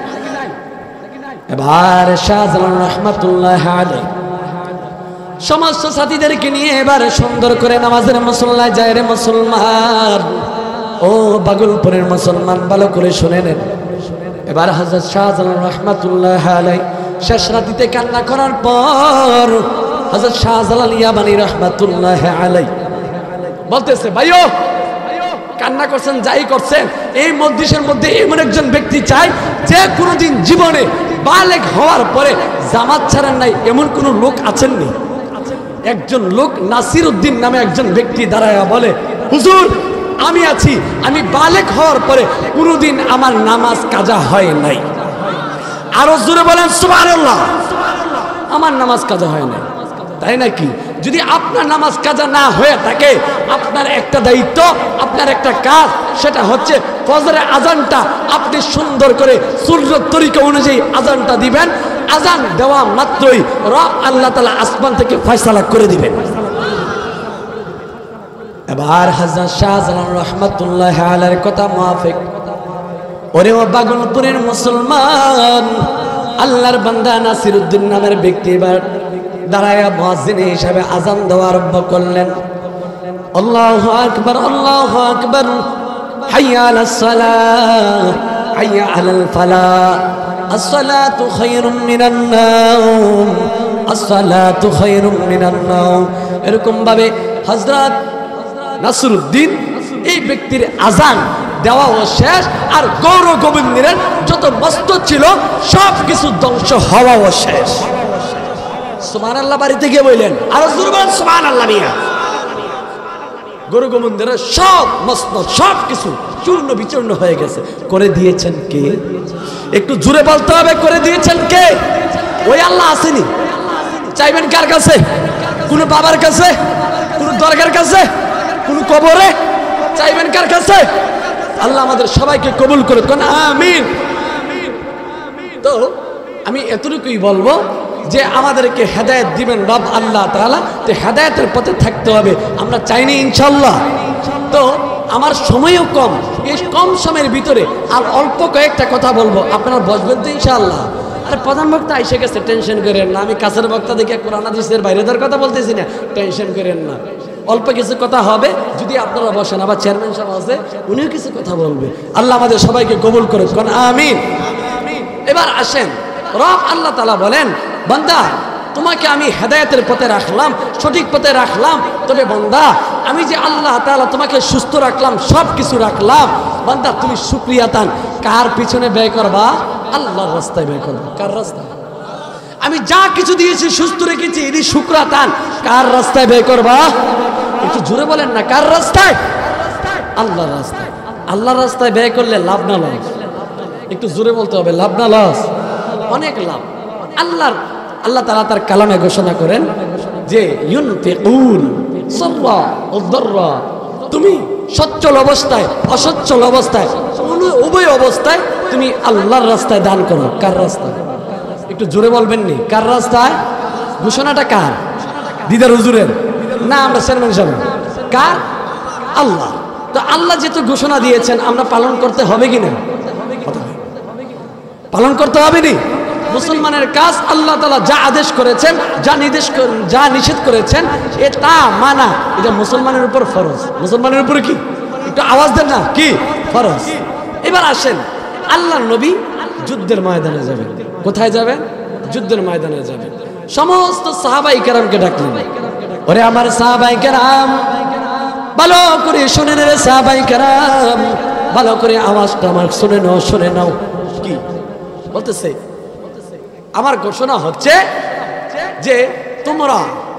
এবার শাহজালাল রাহমাতুল্লাহ আলাইহি সমস্ত সাথীদেরকে নিয়ে এবার সুন্দর করে নামাজের মুসল্লায় যায়। রে মুসলমান, ও বাগলপুরের মুসলমান, ভালো করে শুনে নেন। এবার হযরত শাহজালাল রাহমাতুল্লাহ আলাইহি শেষ রাতিতে কান্না করার পর হযরত শাহজালাল ইয়ামানী রাহমাতুল্লাহ আলাইহি বলতেছে, ভাইও কান্না করছেন, যাই করছেন, এই মজলিসের মধ্যে এমন একজন ব্যক্তি চাই যে কোনোদিন জীবনে বালেগ হওয়ার পরে জামাত ছাড়েন নাই, এমন কোন লোক আছেননি? একজন লোক নাসির উদ্দিন নামে একজন ব্যক্তি দাঁড়ায়া বলে, হুজুর আমি আছি, আমি বালেগ হওয়ার পরে কোনোদিন আমার নামাজ কাজা হয় নাই। আরো জোরে বলেন সুবহানাল্লাহ। আমার নামাজ কাজা হয় নাই, তাই নাকি? যদি আপনার নামাজ কাজা না হয়ে থাকে, আপনার একটা দায়িত্ব, আপনার একটা কাজ, সেটা হচ্ছে ফজরের আজানটা আপনি সুন্দর করে সুন্নত তরিকা অনুযায়ী আজানটা দিবেন। আজান দেওয়া মাত্রই রব আল্লাহ তাআলা আসমান থেকে ফয়সালা করে দিবেন। এবার হযরত শাহজালাল রাহমাতুল্লাহ আলাইহির কথা মুআফিক, ওরে ও বাগলপুরের মুসলমান, আল্লাহর বান্দা নাসির উদ্দিন নামের ব্যক্তি এবার দাঁড়ায়া মুয়াজ্জিন হিসাবে আজান দেওয়া আরম্ভ করলেন। আল্লাহু আকবার, আল্লাহু আকবার, হাইয়া আলাস সালাহ, হাইয়া আলাল ফালাহ, আসসালাতু খায়রুম মিনান নাওম, আসসালাতু খায়রুম মিনান নাওম। এরকম ভাবে হযরত নাসিরউদ্দিন এই ব্যক্তির আজান দেওয়া ও শেষ, আর গৌর গোবিন্দের যত বস্তু ছিল সব কিছু ধ্বংস হওয়া ও শেষ। সুবহানাল্লাহ বাড়িতে গিয়ে বললেন, আরো জোরে বলেন সুবহানাল্লাহ। মিয়া গৌর গোবিন্দের সব মসনদ সব কিছু চূর্ণ বিচূর্ণ হয়ে গেছে। করে দিয়েছেন কে? একটু জোরে বলতে হবে, করে দিয়েছেন কে? ওই আল্লাহ আসেনি। চাইবেন কার কাছে? কোন বাবার কাছে? কোন দরগার কাছে? কোন কবরে? চাইবেন কার কাছে? আল্লাহ আমাদের সবাইকে কবুল করে কোন আমিন। তো আমি এতটুকুই বলবো যে আমাদেরকে হেদায়েত দিবেন রব আল্লাহ তাআলা, তো হেদায়েতের পথে থাকতে হবে। আমরা চাইনি ইনশাআল্লাহ। তো আমার সময়ও কম, এই কম সময়ের ভিতরে আর অল্প কয়েকটা কথা বলবো, আপনারা বসবেন তো ইনশাআল্লাহ? আরে প্রধান বক্তা এসে গেছে, টেনশন করেন না। আমি কাছের বক্তা দেখে কোরআন হাদিসের বাইরে তার কথা বলতেছি না, টেনশন করেন না। অল্প কিছু কথা হবে, যদি আপনারা বসেন, আবার চেয়ারম্যান সাহেব আছে, উনিও কিছু কথা বলবে। আল্লাহ আমাদের সবাইকে কবুল করুক, কোন আমিন। এবার আসেন, রব আল্লাহ তাআলা বলেন, বান্দা তোমাকে আমি হেদায়েতের পথে রাখলাম, সঠিক পথে রাখলাম, তবে বান্দা আমি যে আল্লাহ তাআলা তোমাকে সুস্থ রাখলাম, সব কিছু রাখলাম, বান্দা তুমি শুকরিয়া তান কার পিছনে ব্যয় করবা? আল্লাহর রাস্তায় ব্যয় করবা। কার রাস্তায়? আমি যা কিছু দিয়েছি, সুস্থ রেখেছি, এটি শুকরা তান কার রাস্তায় ব্যয় করবা? একটু জোরে বলেন না, কার রাস্তায়? আল্লাহর রাস্তায়। আল্লাহর রাস্তায় ব্যয় করলে লাভ না লস? একটু জোরে বলতে হবে, লাভ না লস? অনেক লাভ। আল্লাহর আল্লাহ তাআলা তার কালামে ঘোষণা করেন যে ইউনফিকুন সাররা ওয়া দাররা, তুমি সচ্ছল অবস্থায়, অসচ্ছল অবস্থায়, উভয় অবস্থায় তুমি আল্লাহর রাস্তায় দান করো। কার রাস্তায়? একটু জোরে বলবেন নি, কার রাস্তায়? ঘোষণাটা কার? দিদার হুজুরের না আমরা চেয়ারম্যান সাহেব? কার? আল্লাহ। তো আল্লাহ যেহেতু ঘোষণা দিয়েছেন, আমরা পালন করতে হবে কিনা? পালন করতে হবে নি? মুসলমানের কাজ আল্লাহ তাআলা যা আদেশ করেছেন, যা নির্দেশ, যা নিষেধ করেছেন, এটা মানা, এটা মুসলমানের উপর ফরজ। মুসলমানের উপর কি? একটু আওয়াজ দেন না, কি ফরজ? এবার আসেন, আল্লাহর নবী যুদ্ধের ময়দানে যাবেন। কোথায় যাবেন? যুদ্ধের ময়দানে যাবেন। সমস্ত সাহাবায়ে কেরামকে ডাকলেন, ওরে আমার সাহাবায়ে কেরাম, ভালো করে শুনে রে সাহাবায়ে কেরাম, ভালো করে আওয়াজটা আমার শুনে নাও, শুনে নাও। কি বলতেছে? আমার ঘোষণা হচ্ছে যে তোমরা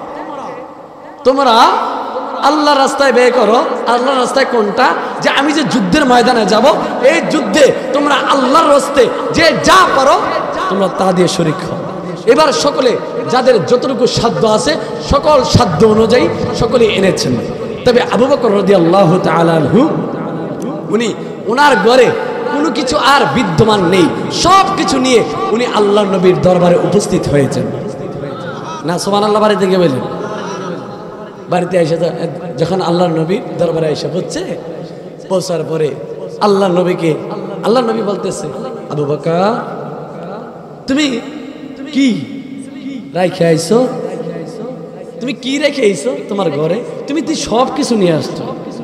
তোমরা আল্লাহর রাস্তায় ব্যয় করো। আল্লাহর রাস্তায় কোনটা? যে আমি যে যুদ্ধের ময়দানে যাব, এই যুদ্ধে তোমরা আল্লাহর রাস্তায় যে যা পারো তোমরা তা দিয়ে শরীক হও। এবার সকলে যাদের যতটুকু সাধ্য আছে, সকল সাধ্য অনুযায়ী সকলে এনেছেন। তবে আবু বকর রাদিয়াল্লাহু তাআলা আনহু, উনি ওনার ঘরে কোনো কিছু আর বিদ্যমান নেই, সব কিছু নিয়ে উনি আল্লাহর নবীর দরবারে উপস্থিত হয়েছেন। না সুবহানাল্লাহ? বাড়িতে গিয়ে বলেন, বাড়িতে এসে যখন আল্লাহর নবীর দরবারে এসে হচ্ছে, পৌঁছার পরে আল্লাহর নবীকে আল্লাহর নবী বলতেছে, আবু বকর তুমি কি রেখে আইছো? তুমি কি রেখে আইছো তোমার ঘরে? তুমি তুই সব কিছু নিয়ে আসছো,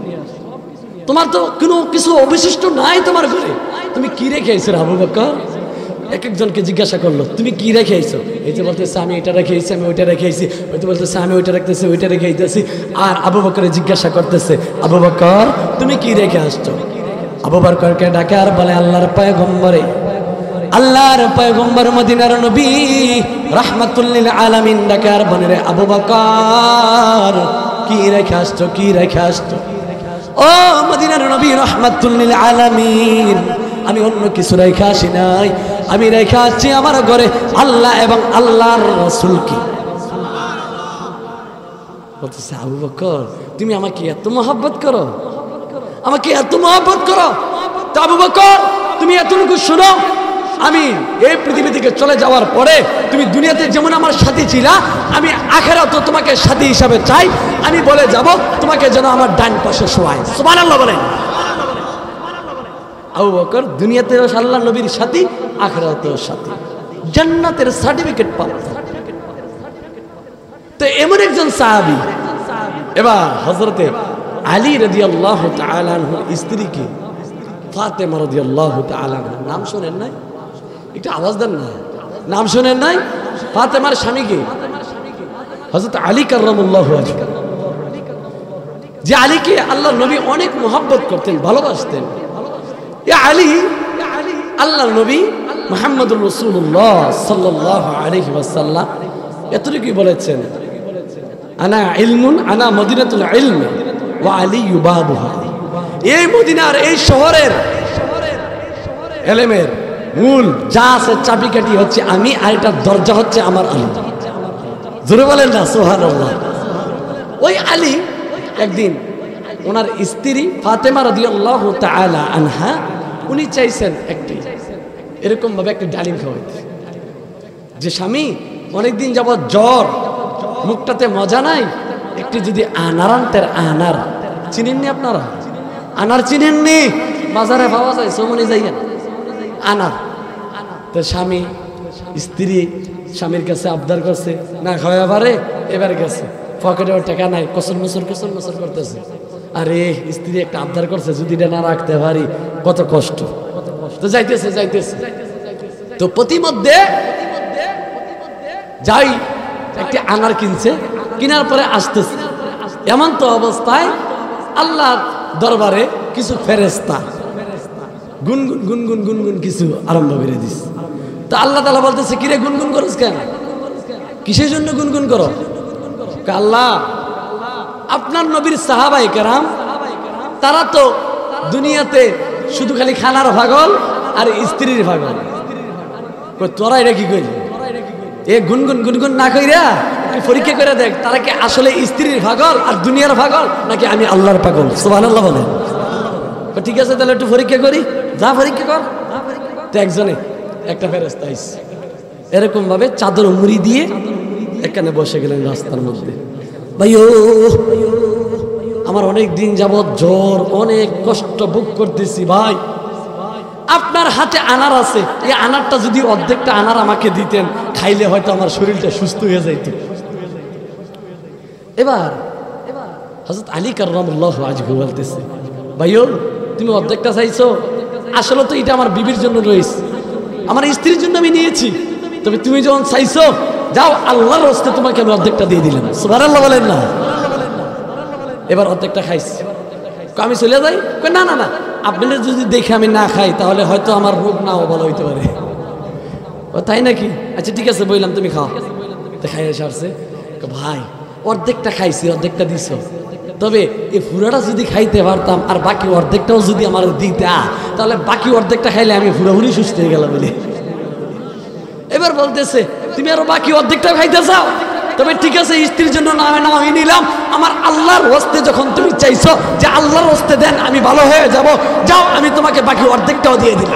তোমার তো কোনো কিছু অবশিষ্ট নাই তোমার ঘরে, তুমি কি রেখে আইছো আবু বকর? এক একজনকে জিজ্ঞাসা করলো, তুমি কি রেখে আইছো? এই যে বলতেছে আমি এটা রেখে আইছি, আমি ওইটা রেখে আইছি, ওই তো বলতেছে আমি ওইটা রাখতেছি, ওইটা রেখে আইতেছি। আর আবু বকরে জিজ্ঞাসা করতেছে, আবু বকর তুমি কি রেখে আসছো? আবু বকরকে ডাকে আর বলে, আল্লাহর পয়গম্বরে, আল্লাহর পয়গম্বর মদিনার নবী রাহমাতুল লিল আলামিন ডাকে আর বলে, রে আবু বকর কি রেখে আসছো, কি রেখে আসছো? ও মদিনার নবী রাহমাতুল লিল আলামিন, আমি অন্য কিছু রেখে আসি নাই, আমি রেখে আসছি আমার ঘরে আল্লাহ এবং আল্লাহর রাসূলকে। বলতেছে, আবু বকর তুমি আমাকে এত মহব্বত করো, আমাকে এত মহব্বত করো, তো আবু বকর তুমি এতটুকু শোনো, আমি এই পৃথিবী থেকে চলে যাওয়ার পরে তুমি দুনিয়াতে যেমন আমার সাথী ছিলা, আমি আখিরাতেও তোমাকে সাথী হিসাবে চাই। আমি বলে যাব তোমাকে যেন আমার ডান পাশে শোয়ায়। সুবহানাল্লাহ বলেন। আবু বকর দুনিয়াতেও আল্লাহর নবীর সাথী, আখিরাতেও সাথী, জান্নাতের সার্টিফিকেট পাবে। তো এমন একজন সাহাবী। এবার হযরতে আলী রাদিয়াল্লাহু তাআলা আনহুর স্ত্রীকে ফাতেমা রাদিয়াল্লাহু তাআলা আনহা, নাম শুনেন নাই? একটু আওয়াজ দেন না, নাম শুনেন নাই? ফাতেমার স্বামীকে হযরত আলী কাররামাল্লাহু ওয়াজহু, যে আলীকে আল্লাহর নবী অনেক মহব্বত করতেন, ভালোবাসতেন। ইয়া আলী, আল্লাহর নবী মুহাম্মদুর রাসূলুল্লাহ সাল্লাল্লাহু আলাইহি ওয়াসাল্লাম এতটুকুই বলেছেন, আনা ইলমুন, আনা মদিনাতুল ইলম ওয়া আলী বাবুহা। এই মদিনার, এই শহরের ইলমের মূল যা আছে চাবিকাঠি হচ্ছে আমি, আর এটার দরজা হচ্ছে আমার আলী। জোরে বলেন না সুবহানাল্লাহ। ওই আলী একদিন ওনার স্ত্রী ফাতেমা রাদিয়াল্লাহু তাআলা আনহা, উনি চাইছেন একটি এরকম ভাবে একটা ডালিম খাওয়াইতে, যে স্বামী অনেকদিন যাবৎ জ্বর, মুখটাতে মজা নাই, একটি যদি আনার আনতেন। আনার চিনেননি আপনারা? আনার চিনেননি? বাজারে পাওয়া যায়, সমনি যাইয়েন আনার। তো স্বামী স্ত্রী স্বামীর কাছে আবদার করছে, না খাওয়া পারে, এবার গেছে পকেটে টাকা নাই, কসর মসর কসর মসর করতেছে। আরে স্ত্রী একটা আবদার করছে, যদি এটা না রাখতে পারি কত কষ্ট। তো যাইতেছে যাইতেছে তো প্রতিমধ্যে যাই একটি আনার কিনছে, কেনার পরে আসতেছে। এমন তো অবস্থায় আল্লাহর দরবারে কিছু ফেরেশতা গুনগুন গুনগুন গুনগুন কিছু আরম্ভ করে দিস। তা আল্লাহ তাআলা বলতেছে, কিরে গুনগুন করছ কেন, কিসের জন্য গুনগুন করো? আল্লাহ, আপনার নবীর সাহাবায়ে কেরাম তারা তো দুনিয়াতে শুধু খালি খানার পাগল আর স্ত্রীর পাগল। তোরা এটা কি কইলি? এ গুনগুন গুনগুন না কইরা পরীক্ষা করে দেখ, তারা কি আসলে স্ত্রীর পাগল আর দুনিয়ার পাগল, নাকি আমি আল্লাহর পাগল? সুবহানাল্লাহ বলেন। ঠিক আছে, তাহলে একটু পরীক্ষা করি। যা পরীক্ষা কর। তো একজনে একটা ফেরেশতা আইছে, এরকম ভাবে চাদর মুড়ি দিয়ে এখানে বসে গেলেন রাস্তার মধ্যে। ভাইও, আমার অনেক দিন যাবৎ জ্বর, অনেক কষ্ট ভোগ করতেছি ভাই। আপনার হাতে আনার আছে, এই আনারটা যদি অর্ধেকটা আনার আমাকে দিতেন, খাইলে হয়তো আমার শরীরটা সুস্থ হয়ে যাইত। এবার হযরত আলী কাররামাল্লাহু ওয়াজহু বলতেছে, ভাইও তুমি অর্ধেকটা চাইছো, আসলে তো এটা আমার বিবির জন্য রয়েছে, আমার স্ত্রীর জন্য আমি নিয়েছি, তবে তুমি যখন চাইছো যাও, আল্লাহর রাস্তে তোমাকে আমি অর্ধেকটা দিয়ে দিলাম। সুবহানাল্লাহ বলেন না। এবার অর্ধেকটা খাইছি, আমি চলে যাই। না না না, আপনাদের যদি দেখে আমি না খাই তাহলে হয়তো আমার রোগ নাও ভালো হইতে পারে। ও তাই নাকি? আচ্ছা ঠিক আছে, বললাম তুমি খাও। তো খাই এসে আসছে, ভাই অর্ধেকটা খাইছি, অর্ধেকটা দিছ, তবে এই পুরাটা যদি খাইতে পারতাম আর বাকি অর্ধেকটাও যদি আমার দিতে, তাহলে বাকি অর্ধেকটা খাইলে আমি পুরোপুরি সুস্থ হয়ে গেলাম বলে। এবার বলতেছে, তুমি আরো বাকি অর্ধেকটাও খাইতে চাও, তবে ঠিক আছে, স্ত্রীর জন্য না না আমি নিলাম, আমার আল্লাহর হস্তে যখন তুমি চাইছো যে আল্লাহর হস্তে দেন আমি ভালো হয়ে যাব, যাও আমি তোমাকে বাকি অর্ধেকটাও দিয়ে দিলাম।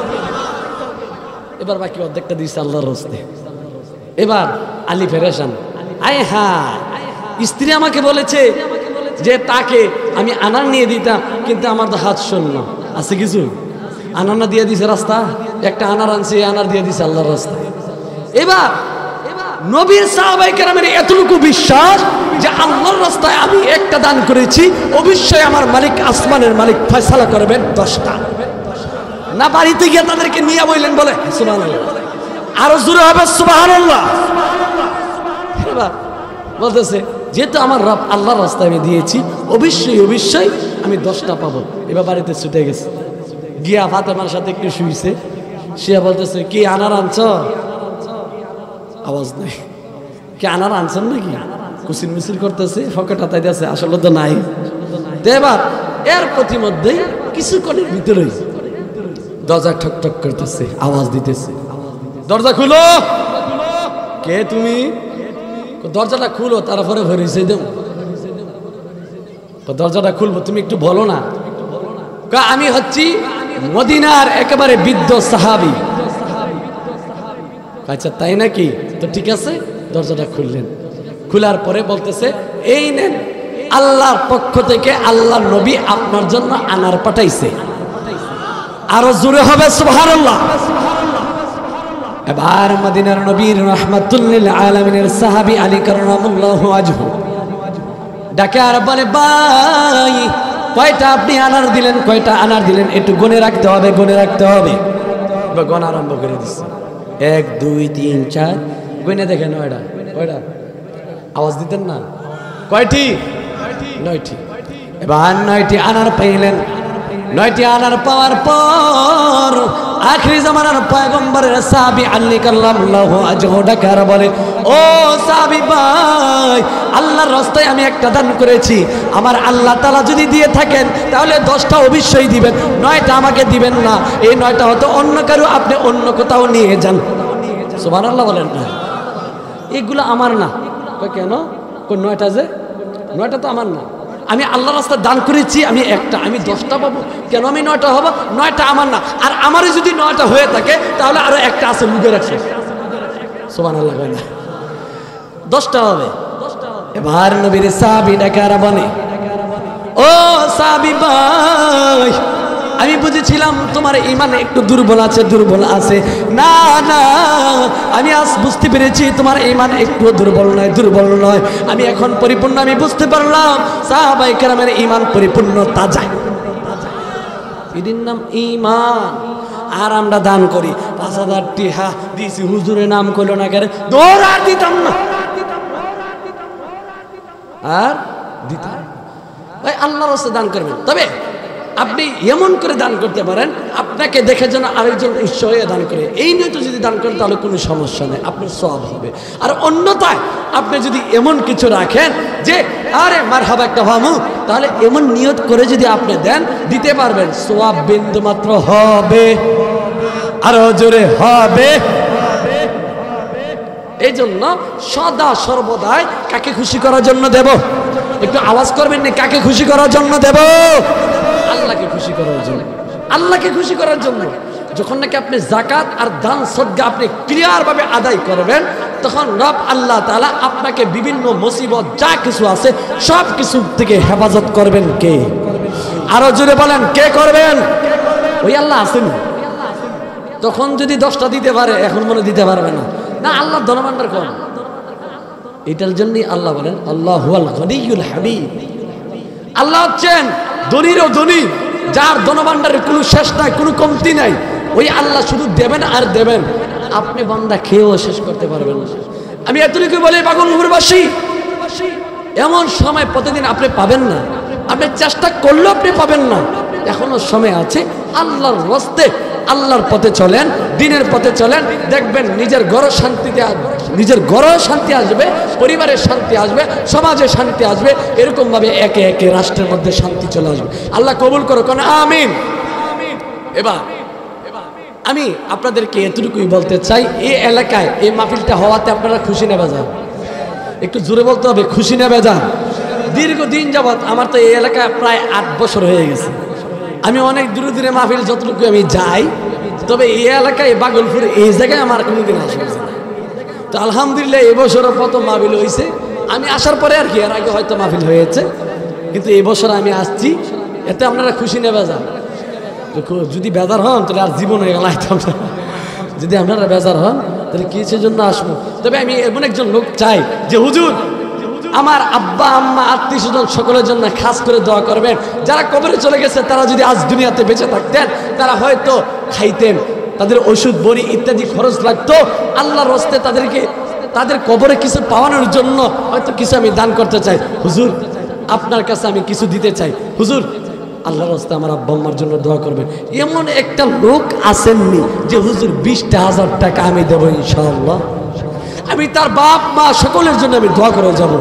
এবার বাকি অর্ধেকটা দিয়েছে আল্লাহর হস্তে। এবার আলী পেরেশান, আয় হ্যাঁ, স্ত্রী আমাকে বলেছে যে তাকে আমি আনার নিয়ে দিতাম, কিন্তু আমার তো হাত শূন্য আছে, কিছু আনার না দিয়ে দিছে রাস্তা, একটা আনার আনছে, আনার দিয়ে দিছে আল্লাহর রাস্তায়। এবার নবীর সাহাবায়ে কেরামের এতটুকু বিশ্বাস যে আল্লাহর রাস্তায় আমি একটা দান করেছি, অবশ্যই আমার মালিক আসমানের মালিক ফয়সালা করবেন দশটা। না বাড়িতে গিয়ে তাদেরকে নিয়ে বললেন, বলে সুবহানাল্লাহ, আরো জোরে হবে সুবহানাল্লাহ। এবার বলতেছে, যেহেতু আমার রব আল্লাহর রাস্তায় আমি দিয়েছি, অবশ্যই অবশ্যই আমি দশটা পাবো। এবার বাড়িতে ছুটে গেছে, গিয়া ফাতেমার সাথে একটু শুইছে। সে বলতেছে, কি আনার আনছ? আওয়াজ নাই। কি আনার আনছেন নাকি? কুচির মিছিল করতেছে, ফকেট হাতাই দিয়েছে, আসলে তো নাই। এবার এর প্রতিমধ্যে কিছুক্ষণের ভিতরে দরজা ঠক ঠক করতেছে, আওয়াজ দিতেছে, দরজা খুলো। কে তুমি? দরজাটা খুলো, তারপরে ভরেছে দেব। দরজাটা খুলবো, তুমি একটু বলো না। আমি হচ্ছি মদিনার একেবারে বৃদ্ধ সাহাবী। আচ্ছা তাই নাকি? তো ঠিক আছে, দরজাটা খুললেন। খোলার পরে বলতেছে, এই নেন, আল্লাহর পক্ষ থেকে আল্লাহর নবী আপনার জন্য আনার পাঠাইছে। আরো জোরে হবে সুবহানাল্লাহ। এবার মদিনার নবীর রাহমাতুল লিল আলামিনের সাহাবী আলী কাররামাল্লাহু ওয়াজহু ডাকে আর বলে, ভাই কয়টা আপনি আনার দিলেন, কয়টা আনার দিলেন, একটু গুনে রাখতে হবে, গুনে রাখতে হবে। গণ আরম্ভ করে দিচ্ছে, এক দুই তিন চার, গুনে দেখেন নয়টা। কয়টা? আওয়াজ দিতেন না? কয়টি? নয়টি। এবার নয়টি আনার পাইলেন। নয়টি আনার পাওয়ার পর আখিরি জামানার পয়গম্বরের সাহাবী আলী কাররামাল্লাহু ওয়াজহু ডাকার বলে, ও সাহাবী ভাই, আল্লাহর রাস্তায় আমি একটা দান করেছি, আমার আল্লাহ তাআলা যদি দিয়ে থাকেন তাহলে দশটা অবশ্যই দিবেন, নয়টা আমাকে দিবেন না। এই নয়টা হয়তো অন্য কারো, আপনি অন্য কোথাও নিয়ে যান। সুবহানাল্লাহ বলেন না। এগুলো আমার না। কেন? কোন নয়টা? যে নয়টা তো আমার না, আমি আল্লাহর রাস্তায় দান করেছি, আমি একটা, আমি দশটা পাবো কেন? আমি নয়টা হবো? নয়টা আমার না, আর আমারই যদি নয়টা হয়ে থাকে তাহলে আরো একটা আছে লুকে রাখছে। সুবহানাল্লাহ কয় না, দশটা হবে। এবার নবীর সাহাবী ডাকারা বলে, ও সাহাবী ভাই, আমি বুঝেছিলাম তোমার ঈমান একটু দুর্বল আছে দুর্বল আছে না না আমি আজ বুঝতে পেরেছি তোমার ঈমান একটু দুর্বল নয় দুর্বল নয় আমি এখন পরিপূর্ণ আমি বুঝতে পারলাম সাহাবায়ে কেরামের ঈমান পরিপূর্ণ তাজা এর নাম ঈমান আর আমরা দান করি পাঁচ হাজার টাকা দিয়েছি হুজুরের নাম করলো না কেন দৌড়া দিতাম না আর দিতাম ভাই আল্লাহর রাস্তায় দান করবেন তবে আপনি এমন করে দান করতে পারেন আপনাকে দেখে যেন আরেকজন উৎসাহ হয়ে দান করে এই নিয়ে তো যদি দান করেন তাহলে কোনো সমস্যা নেই আপনার সওয়াব হবে আর অন্যথায় আপনি যদি এমন কিছু রাখেন যে আরে মারহাবা একটা ভামু তাহলে এমন নিয়ত করে যদি আপনি দেন দিতে পারবেন সওয়াব বিন্দু মাত্র হবে আরো জোরে হবে এই জন্য সদা সর্বদাই কাকে খুশি করার জন্য দেব একটু আওয়াজ করবেন না কাকে খুশি করার জন্য দেব আল্লাহকে খুশি করার জন্য আল্লাহকে খুশি করার জন্য যখন নাকি আপনি যাকাত আর দান সদকা আপনি ক্লিয়ার ভাবে আদায় করবেন তখন রব আল্লাহ তাআলা আপনাকে বিভিন্ন মুসিবত যা কিছু আছে সব কিছু থেকে হেফাজত করবেন কে আরো জোরে বলেন কে করবেন ওই আল্লাহ আছেন তখন যদি দশটা দিতে পারে এখন মনে দিতে পারবে না না আল্লাহ ধনভাণ্ডার কোন এটার জন্যই আল্লাহ বলেন আল্লাহু আল গনিয়ুল হামিদ আল্লাহ হচ্ছেন ধনীরও ধনী যার ধনভাণ্ডারের কোনো শেষ নাই কোনো কমতি নাই ওই আল্লাহ শুধু দেবেন আর দেবেন আপনি বান্দা খেয়েও শেষ করতে পারবেন না আমি এতটুকু বলি বাগলপুরবাসী এমন সময় প্রতিদিন আপনি পাবেন না আপনি চেষ্টা করলেও আপনি পাবেন না এখনো সময় আছে আল্লাহর রাস্তে আল্লাহর পথে চলেন দ্বীনের পথে চলেন দেখবেন নিজের ঘর শান্তিতে নিজের ঘরে শান্তি আসবে পরিবারের শান্তি আসবে সমাজে শান্তি আসবে এরকম ভাবে একে একে রাষ্ট্রের মধ্যে শান্তি চলে আসবে আল্লাহ কবুল করো কোন আমিন এবার আমি আপনাদেরকে এতটুকুই বলতে চাই এই এলাকায় এই মাহফিলটা হওয়াতে আপনারা খুশি নেবে যান একটু জোরে বলতে হবে খুশি নেবে যান দীর্ঘদিন যাবৎ আমার তো এই এলাকায় প্রায় আট বছর হয়ে গেছে আমি অনেক দূরে দূরে মাহফিল যতটুকু আমি যাই তবে এই এলাকায় বাগলপুর এই জায়গায় আমার কোনোদিন আসা হয়েছে না তো আলহামদুলিল্লাহ এবছরও প্রথম মাহফিল হয়েছে আমি আসার পরে আর কি এর আগে হয়তো মাহফিল হয়েছে কিন্তু এবছর আমি আসছি এতে আপনারা খুশি নেবে যান যদি বেজার হন তাহলে আর জীবন হয়ে গেল যদি আপনারা বেজার হন তাহলে কিসের জন্য আসবো তবে আমি এমন একজন লোক চাই যে হুজুর আমার আব্বা আম্মা আত্মীয় স্বজন সকলের জন্য খাস করে দোয়া করবেন যারা কবরে চলে গেছে তারা যদি আজ দুনিয়াতে বেঁচে থাকতেন তারা হয়তো খাইতেন তাদের ওষুধ বড়ি ইত্যাদি খরচ লাগতো আল্লাহর রাস্তে তাদেরকে তাদের কবরে কিছু পাওয়ানোর জন্য হয়তো কিছু আমি দান করতে চাই হুজুর আপনার কাছে আমি কিছু দিতে চাই হুজুর আল্লাহর রাস্তে আমার আব্বা আম্মার জন্য দোয়া করবেন এমন একটা লোক আসেননি যে হুজুর বিশটা হাজার টাকা আমি দেবো ইনশাআল্লাহ আমি তার বাপ মা সকলের জন্য আমি দোয়া করে যাব